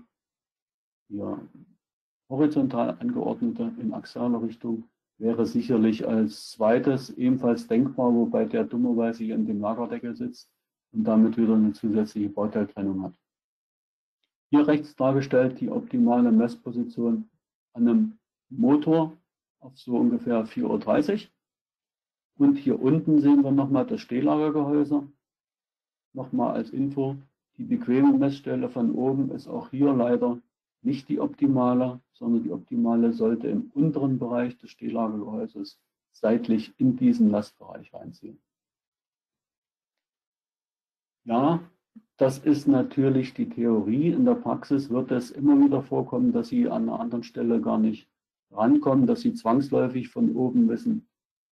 horizontal angeordnete in axialer Richtung wäre sicherlich als zweites ebenfalls denkbar, wobei der dummerweise hier in dem Lagerdeckel sitzt und damit wieder eine zusätzliche Bauteiltrennung hat. Hier rechts dargestellt die optimale Messposition an einem Motor auf so ungefähr 4:30 Uhr. Und hier unten sehen wir nochmal das Stehlagergehäuse. Nochmal als Info, die bequeme Messstelle von oben ist auch hier leider nicht die optimale, sondern die optimale sollte im unteren Bereich des Stehlagergehäuses seitlich in diesen Lastbereich reinziehen. Ja, das ist natürlich die Theorie. In der Praxis wird es immer wieder vorkommen, dass Sie an einer anderen Stelle gar nicht rankommen, dass Sie zwangsläufig von oben messen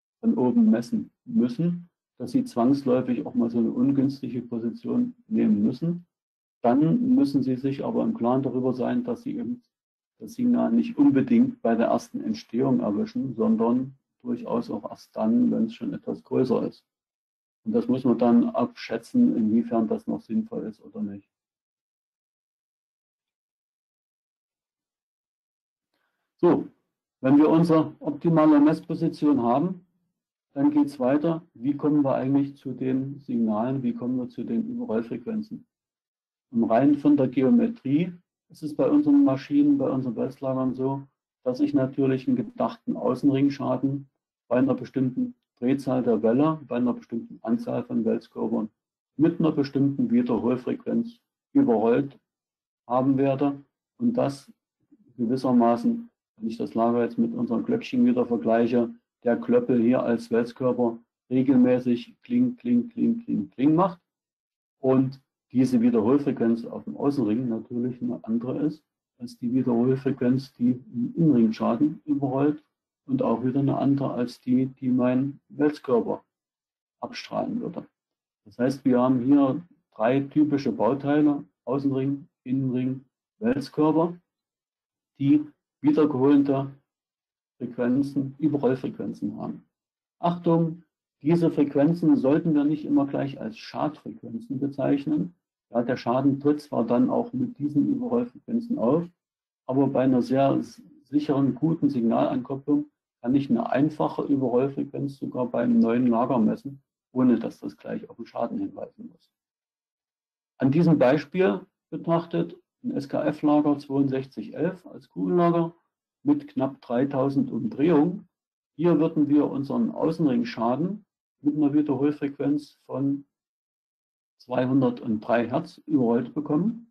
müssen, dass Sie zwangsläufig auch mal so eine ungünstige Position nehmen müssen. Dann müssen Sie sich aber im Klaren darüber sein, dass Sie eben das Signal nicht unbedingt bei der ersten Entstehung erwischen, sondern durchaus auch erst dann, wenn es schon etwas größer ist. Und das muss man dann abschätzen, inwiefern das noch sinnvoll ist oder nicht. So, wenn wir unsere optimale Messposition haben, dann geht es weiter. Wie kommen wir eigentlich zu den Signalen? Wie kommen wir zu den Überrollfrequenzen? Und rein von der Geometrie ist es bei unseren Maschinen, bei unseren Wälzlagern so, dass ich natürlich einen gedachten Außenringschaden bei einer bestimmten Drehzahl der Welle, bei einer bestimmten Anzahl von Wälzkörpern mit einer bestimmten Wiederholfrequenz überrollt haben werde. Und das gewissermaßen, wenn ich das Lager jetzt mit unserem Glöckchen wieder vergleiche, der Klöppel hier als Wälzkörper regelmäßig kling, kling, kling, kling, kling macht und diese Wiederholfrequenz auf dem Außenring natürlich eine andere ist als die Wiederholfrequenz, die im Innenringschaden überrollt und auch wieder eine andere als die, die mein Wälzkörper abstrahlen würde. Das heißt, wir haben hier 3 typische Bauteile, Außenring, Innenring, Wälzkörper, die wiedergeholte Frequenzen, Überrollfrequenzen haben. Achtung, diese Frequenzen sollten wir nicht immer gleich als Schadfrequenzen bezeichnen. Ja, der Schaden tritt zwar dann auch mit diesen Überrollfrequenzen auf, aber bei einer sehr sicheren, guten Signalankopplung kann ich eine einfache Überrollfrequenz sogar beim neuen Lager messen, ohne dass das gleich auf den Schaden hinweisen muss. An diesem Beispiel betrachtet ein SKF-Lager 6211 als Kugellager mit knapp 3000 Umdrehungen. Hier würden wir unseren Außenringschaden mit einer Wiederholfrequenz von 203 Hertz überrollt bekommen.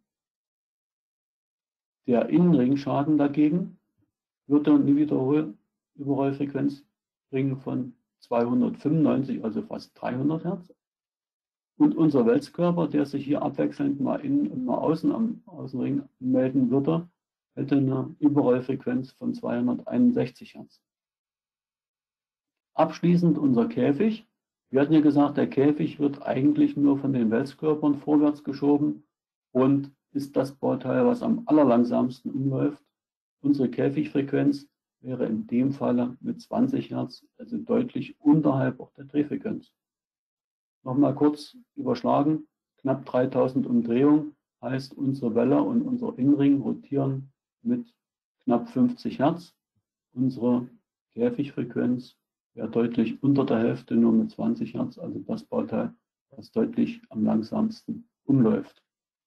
Der Innenringschaden dagegen würde eine Überrollfrequenz bringen von 295, also fast 300 Hertz. Und unser Wälzkörper, der sich hier abwechselnd mal innen und mal außen am Außenring melden würde, hätte eine Überrollfrequenz von 261 Hertz. Abschließend unser Käfig. Wir hatten ja gesagt, der Käfig wird eigentlich nur von den Wälzkörpern vorwärts geschoben und ist das Bauteil, was am allerlangsamsten umläuft. Unsere Käfigfrequenz wäre in dem Falle mit 20 Hertz, also deutlich unterhalb auch der Drehfrequenz. Nochmal kurz überschlagen, knapp 3000 Umdrehungen heißt, unsere Welle und unser Innenring rotieren mit knapp 50 Hertz. Unsere Käfigfrequenz wäre deutlich unter der Hälfte, nur mit 20 Hertz, also das Bauteil, das deutlich am langsamsten umläuft.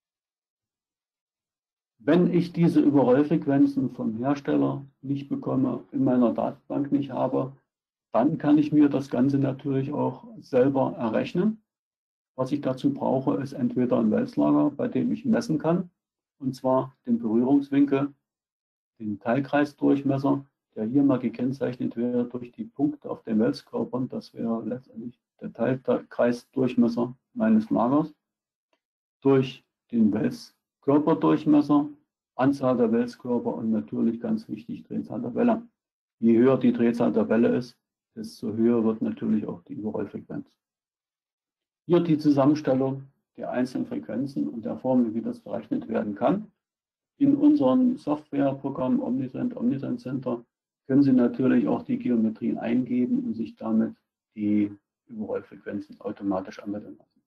Wenn ich diese Überrollfrequenzen vom Hersteller nicht bekomme, in meiner Datenbank nicht habe, dann kann ich mir das Ganze natürlich auch selber errechnen. Was ich dazu brauche, ist entweder ein Wälzlager, bei dem ich messen kann, und zwar den Berührungswinkel, den Teilkreisdurchmesser, der hier mal gekennzeichnet wäre durch die Punkte auf den Wälzkörpern. Das wäre letztendlich der Teilkreisdurchmesser meines Lagers, durch den Wälzkörperdurchmesser, Anzahl der Wälzkörper und natürlich ganz wichtig Drehzahl der Welle. Je höher die Drehzahl der Welle ist, desto höher wird natürlich auch die Überrollfrequenz. Hier die Zusammenstellung der einzelnen Frequenzen und der Formel, wie das berechnet werden kann. In unserem Softwareprogramm Omnisend Center können Sie natürlich auch die Geometrien eingeben und sich damit die Überrollfrequenzen automatisch ermitteln lassen.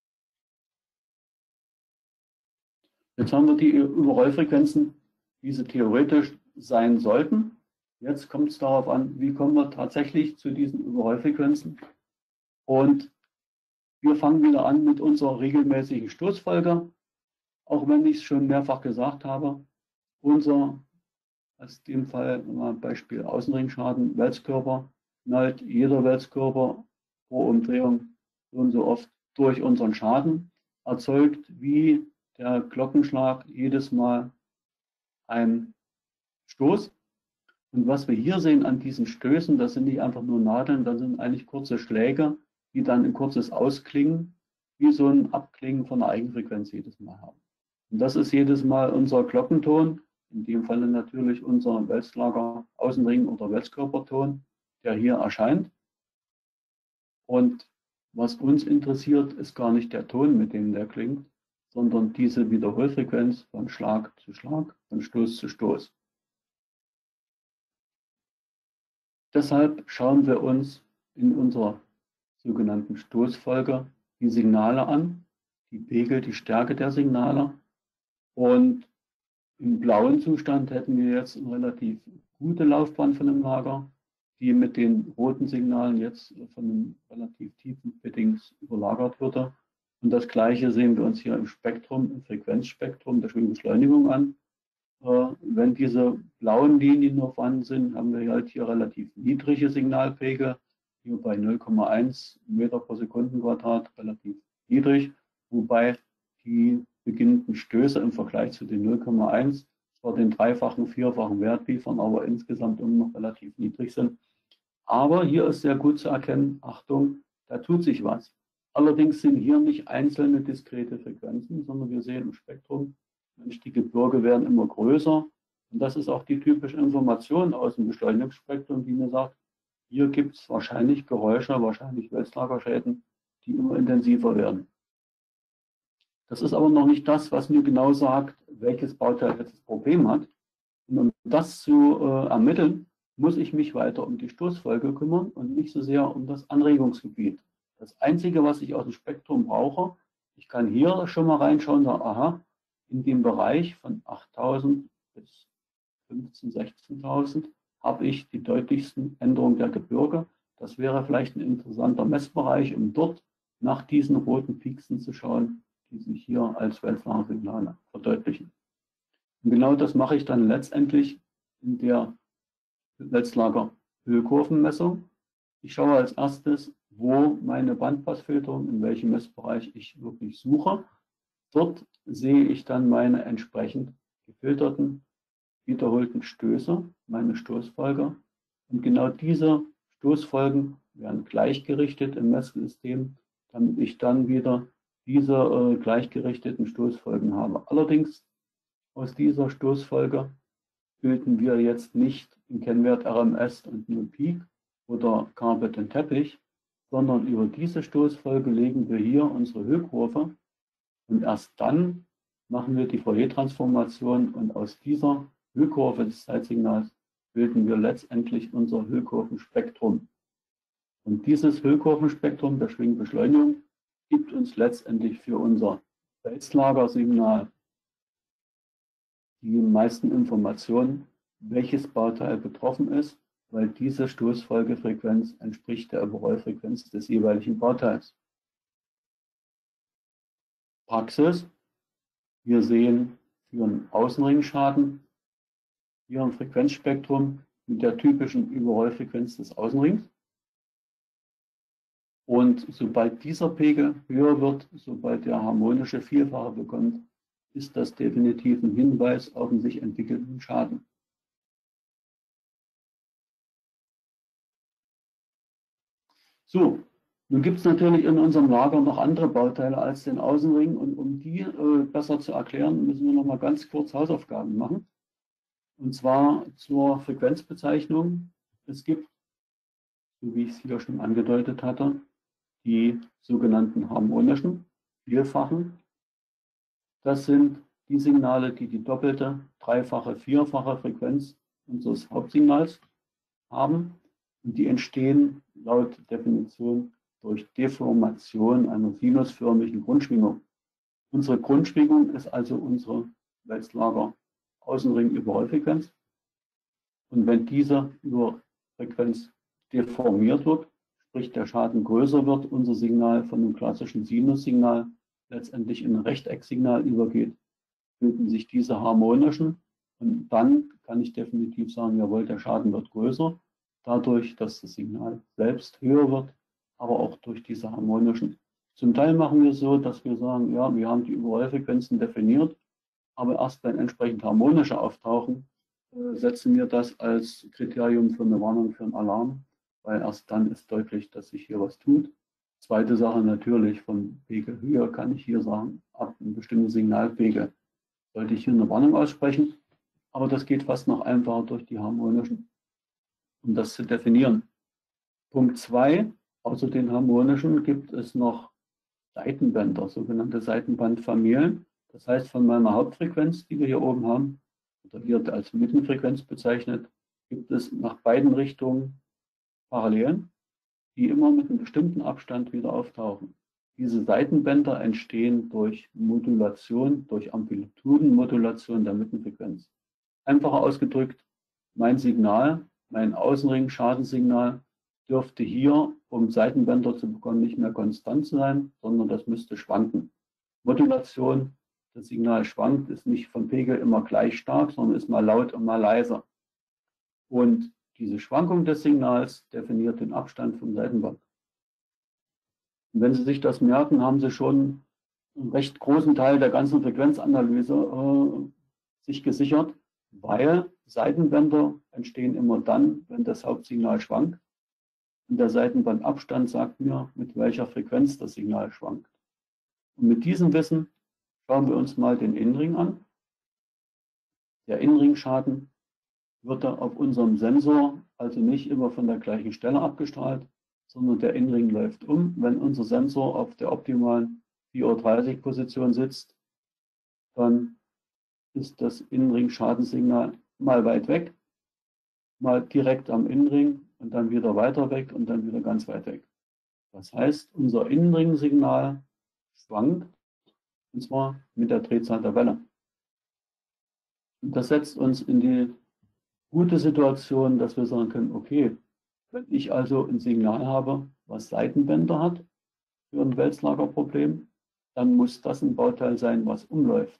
Jetzt haben wir die Überrollfrequenzen, wie sie theoretisch sein sollten. Jetzt kommt es darauf an, wie kommen wir tatsächlich zu diesen Überrollfrequenzen. Und wir fangen wieder an mit unserer regelmäßigen Stoßfolge. Auch wenn ich es schon mehrfach gesagt habe, unser, als in dem Fall mal Beispiel Außenringschaden, Wälzkörper, knallt jeder Wälzkörper pro Umdrehung so und so oft durch unseren Schaden, erzeugt wie der Glockenschlag jedes Mal einen Stoß. Und was wir hier sehen an diesen Stößen, das sind nicht einfach nur Nadeln, das sind eigentlich kurze Schläge, die dann ein kurzes Ausklingen, wie so ein Abklingen von einer Eigenfrequenz jedes Mal haben. Und das ist jedes Mal unser Glockenton, in dem Falle natürlich unser Wälzlager Außenring oder Wälzkörperton, der hier erscheint. Und was uns interessiert, ist gar nicht der Ton, mit dem der klingt, sondern diese Wiederholfrequenz von Schlag zu Schlag, von Stoß zu Stoß. Deshalb schauen wir uns in unserer sogenannten Stoßfolge die Signale an, die Pegel, die Stärke der Signale. Und im blauen Zustand hätten wir jetzt eine relativ gute Laufbahn von einem Lager, die mit den roten Signalen jetzt von einem relativ tiefen Fittings überlagert würde. Und das Gleiche sehen wir uns hier im Spektrum, im Frequenzspektrum der Schwingungsbeschleunigung an. Wenn diese blauen Linien nur vorhanden sind, haben wir halt hier relativ niedrige Signalpegel, hier bei 0,1 Meter pro Sekundenquadrat, relativ niedrig, wobei die beginnenden Stöße im Vergleich zu den 0,1 zwar den dreifachen, vierfachen Wert liefern, aber insgesamt immer noch relativ niedrig sind. Aber hier ist sehr gut zu erkennen, Achtung, da tut sich was. Allerdings sind hier nicht einzelne diskrete Frequenzen, sondern wir sehen im Spektrum, Mensch, die Gebirge werden immer größer. Und das ist auch die typische Information aus dem Beschleunigungsspektrum, die mir sagt, hier gibt es wahrscheinlich Geräusche, wahrscheinlich Wälzlagerschäden, die immer intensiver werden. Das ist aber noch nicht das, was mir genau sagt, welches Bauteil jetzt das Problem hat. Und um das zu ermitteln, muss ich mich weiter um die Stoßfolge kümmern und nicht so sehr um das Anregungsgebiet. Das Einzige, was ich aus dem Spektrum brauche, ich kann hier schon mal reinschauen, sagen, aha, in dem Bereich von 8000 bis 15.000, 16.000 habe ich die deutlichsten Änderungen der Gebirge. Das wäre vielleicht ein interessanter Messbereich, um dort nach diesen roten Pieksen zu schauen, die sich hier als Wälzlagersignale verdeutlichen. Und genau das mache ich dann letztendlich in der Wälzlager-Höhekurvenmessung. Ich schaue als erstes, wo meine Bandpassfilterung, in welchem Messbereich ich wirklich suche. Dort sehe ich dann meine entsprechend gefilterten, wiederholten Stöße, meine Stoßfolge. Und genau diese Stoßfolgen werden gleichgerichtet im Messsystem, damit ich dann wieder diese gleichgerichteten Stoßfolgen habe. Allerdings aus dieser Stoßfolge bilden wir jetzt nicht den Kennwert RMS und nur Peak oder Carpet und Teppich, sondern über diese Stoßfolge legen wir hier unsere Höhekurve und erst dann machen wir die Fourier-Transformation und aus dieser Höhekurve des Zeitsignals bilden wir letztendlich unser Hüllkurvenspektrum. Und dieses Hüllkurvenspektrum der Schwingbeschleunigung gibt uns letztendlich für unser Wälzlagersignal die meisten Informationen, welches Bauteil betroffen ist, weil diese Stoßfolgefrequenz entspricht der Überrollfrequenz des jeweiligen Bauteils. Praxis: Wir sehen für einen Außenringschaden hier ein Frequenzspektrum mit der typischen Überrollfrequenz des Außenrings. Und sobald dieser Pegel höher wird, sobald der harmonische Vielfache bekommt, ist das definitiv ein Hinweis auf einen sich entwickelnden Schaden. So, nun gibt es natürlich in unserem Lager noch andere Bauteile als den Außenring, und um die besser zu erklären, müssen wir noch mal ganz kurz Hausaufgaben machen. Und zwar zur Frequenzbezeichnung. Es gibt, so wie ich es hier schon angedeutet hatte, die sogenannten harmonischen Vielfachen. Das sind die Signale, die die doppelte, dreifache, vierfache Frequenz unseres Hauptsignals haben. Und die entstehen laut Definition durch Deformation einer sinusförmigen Grundschwingung. Unsere Grundschwingung ist also unsere Wälzlager-Außenring-Überrollfrequenz. Und wenn diese Überfrequenz deformiert wird, sprich der Schaden größer wird, unser Signal von einem klassischen Sinussignal letztendlich in ein Rechtecksignal übergeht, bilden sich diese harmonischen, und dann kann ich definitiv sagen, jawohl, der Schaden wird größer, dadurch, dass das Signal selbst höher wird, aber auch durch diese harmonischen. Zum Teil machen wir es so, dass wir sagen, ja, wir haben die Überrollfrequenzen definiert, aber erst wenn entsprechend harmonische auftauchen, setzen wir das als Kriterium für eine Warnung, für einen Alarm, weil erst dann ist deutlich, dass sich hier was tut. Zweite Sache natürlich, von Pegelhöhe kann ich hier sagen, ab einem bestimmten Signalpegel sollte ich hier eine Warnung aussprechen, aber das geht fast noch einfacher durch die harmonischen, um das zu definieren. Punkt 2, außer den harmonischen gibt es noch Seitenbänder, sogenannte Seitenbandfamilien. Das heißt, von meiner Hauptfrequenz, die wir hier oben haben, oder hier als Mittenfrequenz bezeichnet, gibt es nach beiden Richtungen Parallelen, die immer mit einem bestimmten Abstand wieder auftauchen. Diese Seitenbänder entstehen durch Modulation, durch Amplitudenmodulation der Mittenfrequenz. Einfacher ausgedrückt, mein Signal, mein Außenring-Schadenssignal dürfte hier, um Seitenbänder zu bekommen, nicht mehr konstant sein, sondern das müsste schwanken. Modulation, das Signal schwankt, ist nicht vom Pegel immer gleich stark, sondern ist mal laut und mal leiser. Und diese Schwankung des Signals definiert den Abstand vom Seitenband. Und wenn Sie sich das merken, haben Sie schon einen recht großen Teil der ganzen Frequenzanalyse sich gesichert, weil Seitenbänder entstehen immer dann, wenn das Hauptsignal schwankt. Und der Seitenbandabstand sagt mir, mit welcher Frequenz das Signal schwankt. Und mit diesem Wissen schauen wir uns mal den Innenring an. Der Innenringschaden wird auf unserem Sensor also nicht immer von der gleichen Stelle abgestrahlt, sondern der Innenring läuft um. Wenn unser Sensor auf der optimalen 4:30 Uhr Position sitzt, dann ist das Innenring-Schadenssignal mal weit weg, mal direkt am Innenring und dann wieder weiter weg und dann wieder ganz weit weg. Das heißt, unser Innenring-Signal schwankt, und zwar mit der Drehzahl der Welle. Und das setzt uns in die gute Situation, dass wir sagen können, okay, wenn ich also ein Signal habe, was Seitenbänder hat für ein Wälzlagerproblem, dann muss das ein Bauteil sein, was umläuft.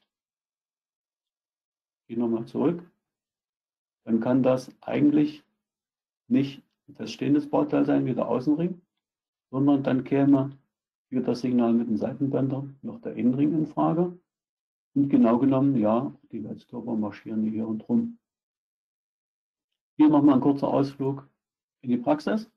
Ich gehe nochmal zurück. Dann kann das eigentlich nicht ein feststehendes Bauteil sein wie der Außenring, sondern dann käme für das Signal mit den Seitenbändern noch der Innenring in Frage. Und genau genommen, ja, die Wälzkörper marschieren hier und rum. Hier nochmal ein kurzer Ausflug in die Praxis.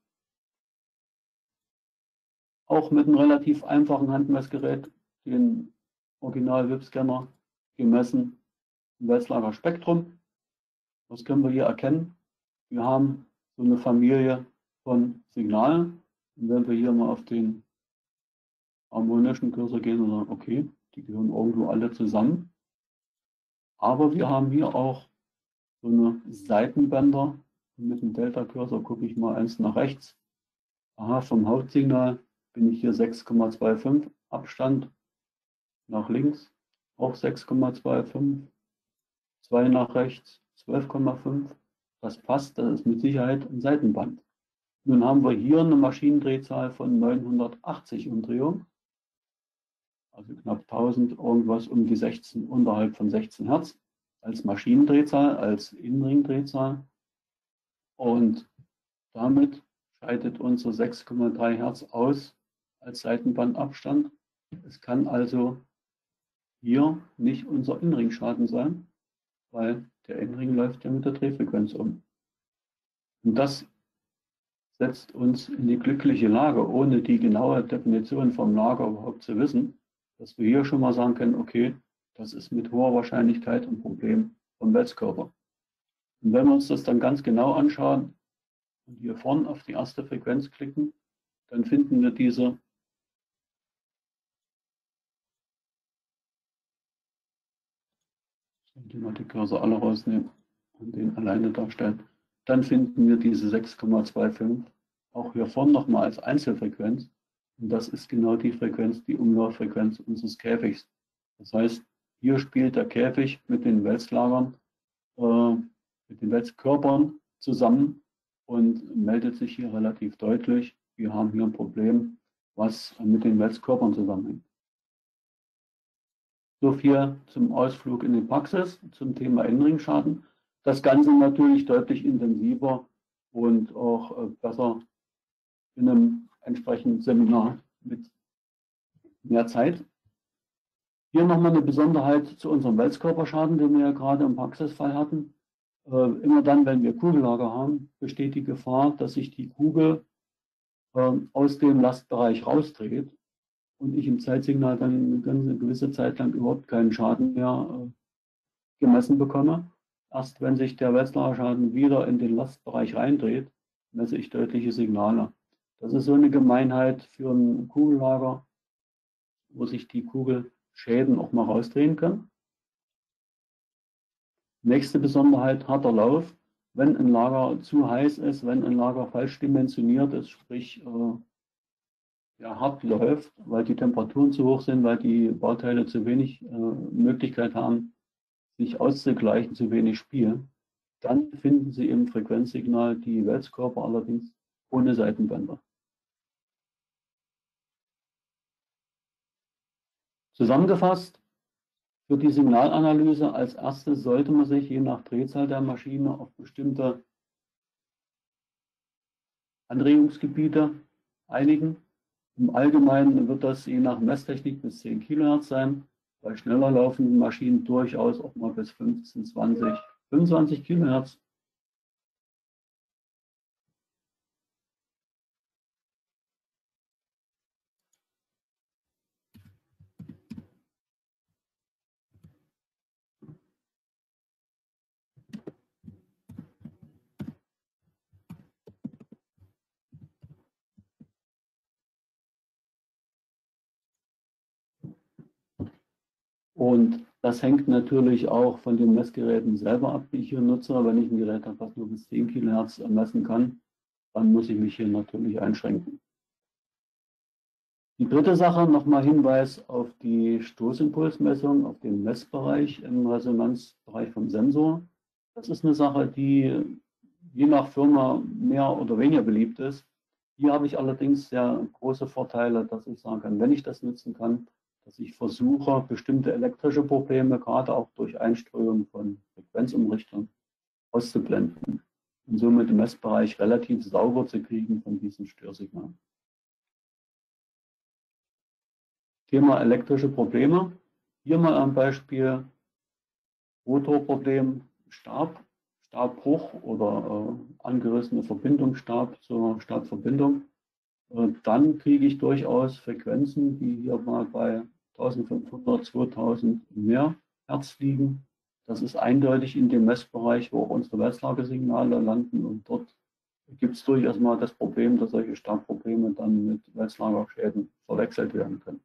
Auch mit einem relativ einfachen Handmessgerät, den Original-WIP-Scanner, gemessen im Wälzlagerspektrum. Was können wir hier erkennen? Wir haben so eine Familie von Signalen. Und wenn wir hier mal auf den harmonischen Cursor gehen und sagen, okay, die gehören irgendwo alle zusammen. Aber wir haben hier auch so eine Seitenbänder Und mit dem Delta-Cursor gucke ich mal eins nach rechts. Aha, vom Hauptsignal bin ich hier 6,25 Abstand nach links, auch 6,25, 2 nach rechts, 12,5. Das passt, das ist mit Sicherheit ein Seitenband. Nun haben wir hier eine Maschinendrehzahl von 980 Umdrehungen, also knapp 1000, irgendwas um die 16, unterhalb von 16 Hertz als Maschinendrehzahl, als Innenringdrehzahl. Und damit scheidet unsere 6,3 Hertz aus als Seitenbandabstand. Es kann also hier nicht unser Innenringschaden sein, weil der Innenring läuft ja mit der Drehfrequenz um. Und das setzt uns in die glückliche Lage, ohne die genaue Definition vom Lager überhaupt zu wissen, dass wir hier schon mal sagen können, okay, das ist mit hoher Wahrscheinlichkeit ein Problem vom Wälzkörper. Und wenn wir uns das dann ganz genau anschauen und hier vorne auf die erste Frequenz klicken, dann finden wir diese die mal die Cursor alle rausnehmen und den alleine darstellen. Dann finden wir diese 6,25 auch hier vorne nochmal als Einzelfrequenz. Und das ist genau die Frequenz, die Umlauffrequenz unseres Käfigs. Das heißt, hier spielt der Käfig mit den Wälzlagern, mit den Wälzkörpern zusammen und meldet sich hier relativ deutlich. Wir haben hier ein Problem, was mit den Wälzkörpern zusammenhängt. So viel zum Ausflug in die Praxis, zum Thema Innenringschaden. Das Ganze natürlich deutlich intensiver und auch besser in einem entsprechenden Seminar mit mehr Zeit. Hier nochmal eine Besonderheit zu unserem Wälzkörperschaden, den wir ja gerade im Praxisfall hatten. Immer dann, wenn wir Kugellager haben, besteht die Gefahr, dass sich die Kugel aus dem Lastbereich rausdreht und ich im Zeitsignal dann eine gewisse Zeit lang überhaupt keinen Schaden mehr gemessen bekomme. Erst wenn sich der Wälzlagerschaden wieder in den Lastbereich reindreht, messe ich deutliche Signale. Das ist so eine Gemeinheit für ein Kugellager, wo sich die Kugelschäden auch mal rausdrehen können. Nächste Besonderheit, harter Lauf. Wenn ein Lager zu heiß ist, wenn ein Lager falsch dimensioniert ist, sprich hart läuft, weil die Temperaturen zu hoch sind, weil die Bauteile zu wenig Möglichkeit haben, sich auszugleichen, zu wenig Spiel, dann finden Sie im Frequenzsignal die Wälzkörper allerdings ohne Seitenbänder. Zusammengefasst, für die Signalanalyse als erstes sollte man sich je nach Drehzahl der Maschine auf bestimmte Anregungsgebiete einigen. Im Allgemeinen wird das je nach Messtechnik bis 10 Kilohertz sein. Bei schneller laufenden Maschinen durchaus auch mal bis 15, 20, 25 Kilohertz. Und das hängt natürlich auch von den Messgeräten selber ab, die ich hier nutze. Wenn ich ein Gerät habe, was nur bis 10 Kilohertz messen kann, dann muss ich mich hier natürlich einschränken. Die dritte Sache, nochmal Hinweis auf die Stoßimpulsmessung, auf den Messbereich im Resonanzbereich vom Sensor. Das ist eine Sache, die je nach Firma mehr oder weniger beliebt ist. Hier habe ich allerdings sehr große Vorteile, dass ich sagen kann, wenn ich das nutzen kann, dass ich versuche, bestimmte elektrische Probleme, gerade auch durch Einstreuung von Frequenzumrichtern, auszublenden und somit den Messbereich relativ sauber zu kriegen von diesen Störsignalen. Thema elektrische Probleme. Hier mal ein Beispiel Rotorproblem, Stabbruch oder angerissene Verbindungsstab zur Stabverbindung. Dann kriege ich durchaus Frequenzen, die hier mal bei 1500, 2000 mehr Hertz liegen. Das ist eindeutig in dem Messbereich, wo auch unsere Wälzlagersignale landen. Und dort gibt es durchaus mal das Problem, dass solche Stabprobleme dann mit Wälzlagerschäden verwechselt werden können.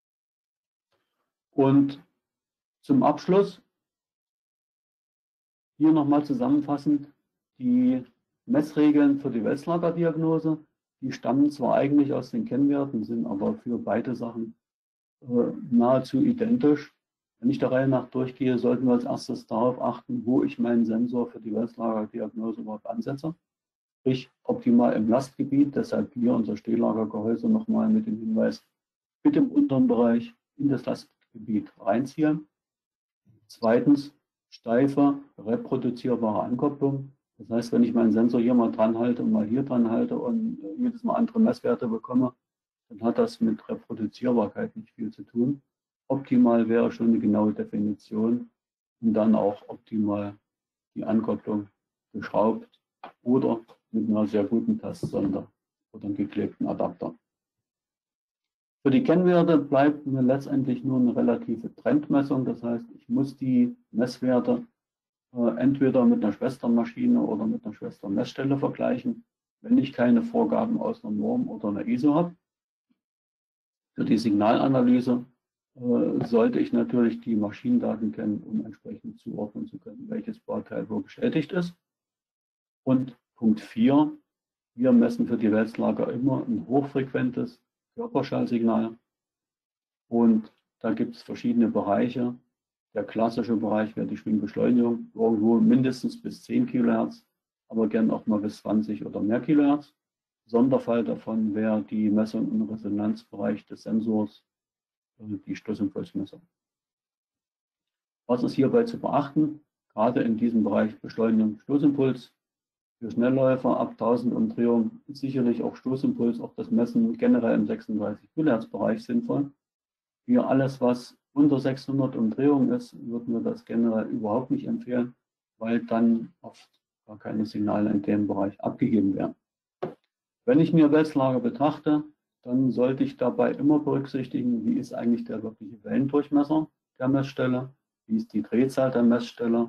Und zum Abschluss Hier nochmal zusammenfassend die Messregeln für die Wälzlagerdiagnose. Die stammen zwar eigentlich aus den Kennwerten, sind aber für beide Sachen nahezu identisch. Wenn ich der Reihe nach durchgehe, sollten wir als erstes darauf achten, wo ich meinen Sensor für die Wälzlagerdiagnose überhaupt ansetze. Sprich, optimal im Lastgebiet, deshalb hier unser Stehlagergehäuse nochmal mit dem Hinweis, bitte im unteren Bereich in das Lastgebiet reinziehen. Zweitens, steife, reproduzierbare Ankopplung. Das heißt, wenn ich meinen Sensor hier mal dran halte und mal hier dran halte und jedes Mal andere Messwerte bekomme, dann hat das mit Reproduzierbarkeit nicht viel zu tun. Optimal wäre schon eine genaue Definition und dann auch optimal die Ankopplung geschraubt oder mit einer sehr guten Tastsonde oder einem geklebten Adapter. Für die Kennwerte bleibt mir letztendlich nur eine relative Trendmessung. Das heißt, ich muss die Messwerte entweder mit einer Schwestermaschine oder mit einer Schwestermessstelle vergleichen, wenn ich keine Vorgaben aus einer Norm oder einer ISO habe. Für die Signalanalyse sollte ich natürlich die Maschinendaten kennen, um entsprechend zuordnen zu können, welches Bauteil wo beschädigt ist. Und Punkt 4, wir messen für die Wälzlager immer ein hochfrequentes Körperschallsignal. Und da gibt es verschiedene Bereiche. Der klassische Bereich wäre die Schwingbeschleunigung, irgendwo mindestens bis 10 Kilohertz, aber gern auch mal bis 20 oder mehr Kilohertz. Sonderfall davon wäre die Messung im Resonanzbereich des Sensors, die Stoßimpulsmessung. Was ist hierbei zu beachten? Gerade in diesem Bereich Beschleunigung, Stoßimpuls. Für Schnellläufer ab 1000 Umdrehungen ist sicherlich auch Stoßimpuls, auch das Messen generell im 36 Kilohertz Bereich sinnvoll. Für alles, was unter 600 Umdrehungen ist, würden wir das generell überhaupt nicht empfehlen, weil dann oft gar keine Signale in dem Bereich abgegeben werden. Wenn ich mir Wälzlager betrachte, dann sollte ich dabei immer berücksichtigen, wie ist eigentlich der wirkliche Wellendurchmesser der Messstelle, wie ist die Drehzahl der Messstelle,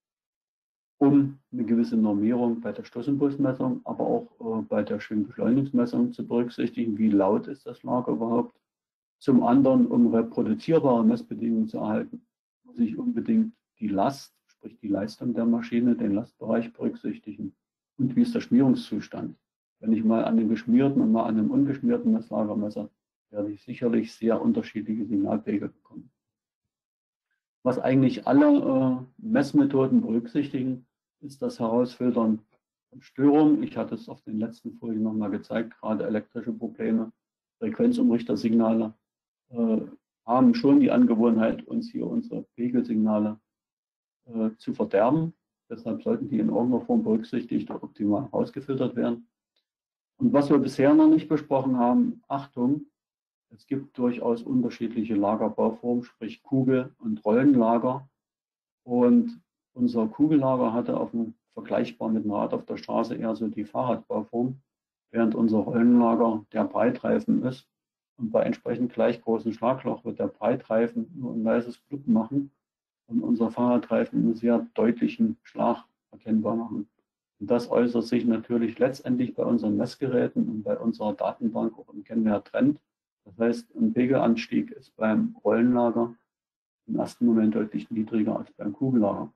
um eine gewisse Normierung bei der Stoßimpulsmessung, aber auch bei der Schwingbeschleunigungsmessung zu berücksichtigen, wie laut ist das Lager überhaupt. Zum anderen, um reproduzierbare Messbedingungen zu erhalten, muss ich unbedingt die Last, sprich die Leistung der Maschine, den Lastbereich berücksichtigen und wie ist der Schmierungszustand. Wenn ich mal an einem geschmierten und mal an einem ungeschmierten Messlager messe, werde ich sicherlich sehr unterschiedliche Signalpegel bekommen. Was eigentlich alle Messmethoden berücksichtigen, ist das Herausfiltern von Störungen. Ich hatte es auf den letzten Folien nochmal gezeigt, gerade elektrische Probleme, Frequenzumrichtersignale haben schon die Angewohnheit, uns hier unsere Pegelsignale zu verderben. Deshalb sollten die in irgendeiner Form berücksichtigt und optimal rausgefiltert werden. Und was wir bisher noch nicht besprochen haben, Achtung, es gibt durchaus unterschiedliche Lagerbauformen, sprich Kugel- und Rollenlager. Und unser Kugellager hatte vergleichbar mit einem Rad auf der Straße eher so die Fahrradbauform, während unser Rollenlager der Breitreifen ist. Und bei entsprechend gleich großem Schlagloch wird der Breitreifen nur ein leises Pluppen machen und unser Fahrradreifen einen sehr deutlichen Schlag erkennbar machen. Und das äußert sich natürlich letztendlich bei unseren Messgeräten und bei unserer Datenbank auch im Kennwert-Trend. Das heißt, ein Pegelanstieg ist beim Rollenlager im ersten Moment deutlich niedriger als beim Kugellager.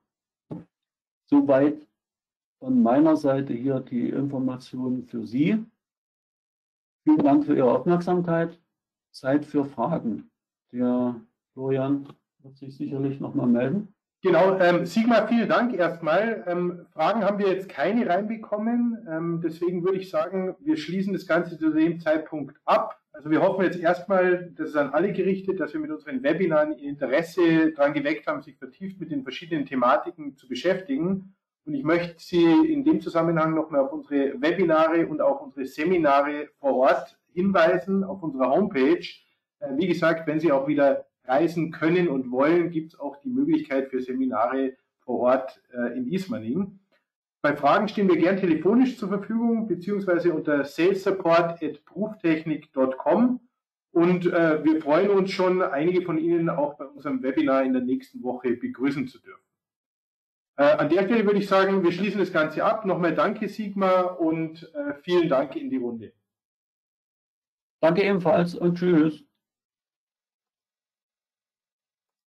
Soweit von meiner Seite hier die Informationen für Sie. Vielen Dank für Ihre Aufmerksamkeit. Zeit für Fragen. Der Florian wird sich sicherlich nochmal melden. Genau, Sigmar, vielen Dank erstmal. Fragen haben wir jetzt keine reinbekommen. Deswegen würde ich sagen, wir schließen das Ganze zu dem Zeitpunkt ab. Also wir hoffen jetzt erstmal, das ist an alle gerichtet, dass wir mit unseren Webinaren Ihr Interesse daran geweckt haben, sich vertieft mit den verschiedenen Thematiken zu beschäftigen. Und ich möchte Sie in dem Zusammenhang nochmal auf unsere Webinare und auch unsere Seminare vor Ort hinweisen, auf unserer Homepage. Wie gesagt, wenn Sie auch wieder reisen können und wollen, gibt es auch die Möglichkeit für Seminare vor Ort in Ismaning. Bei Fragen stehen wir gern telefonisch zur Verfügung, beziehungsweise unter salesupport@proftechnik.com. Und wir freuen uns schon, einige von Ihnen auch bei unserem Webinar in der nächsten Woche begrüßen zu dürfen. An der Stelle würde ich sagen, wir schließen das Ganze ab. Nochmal danke, Sigmar, und vielen Dank in die Runde. Danke ebenfalls und tschüss.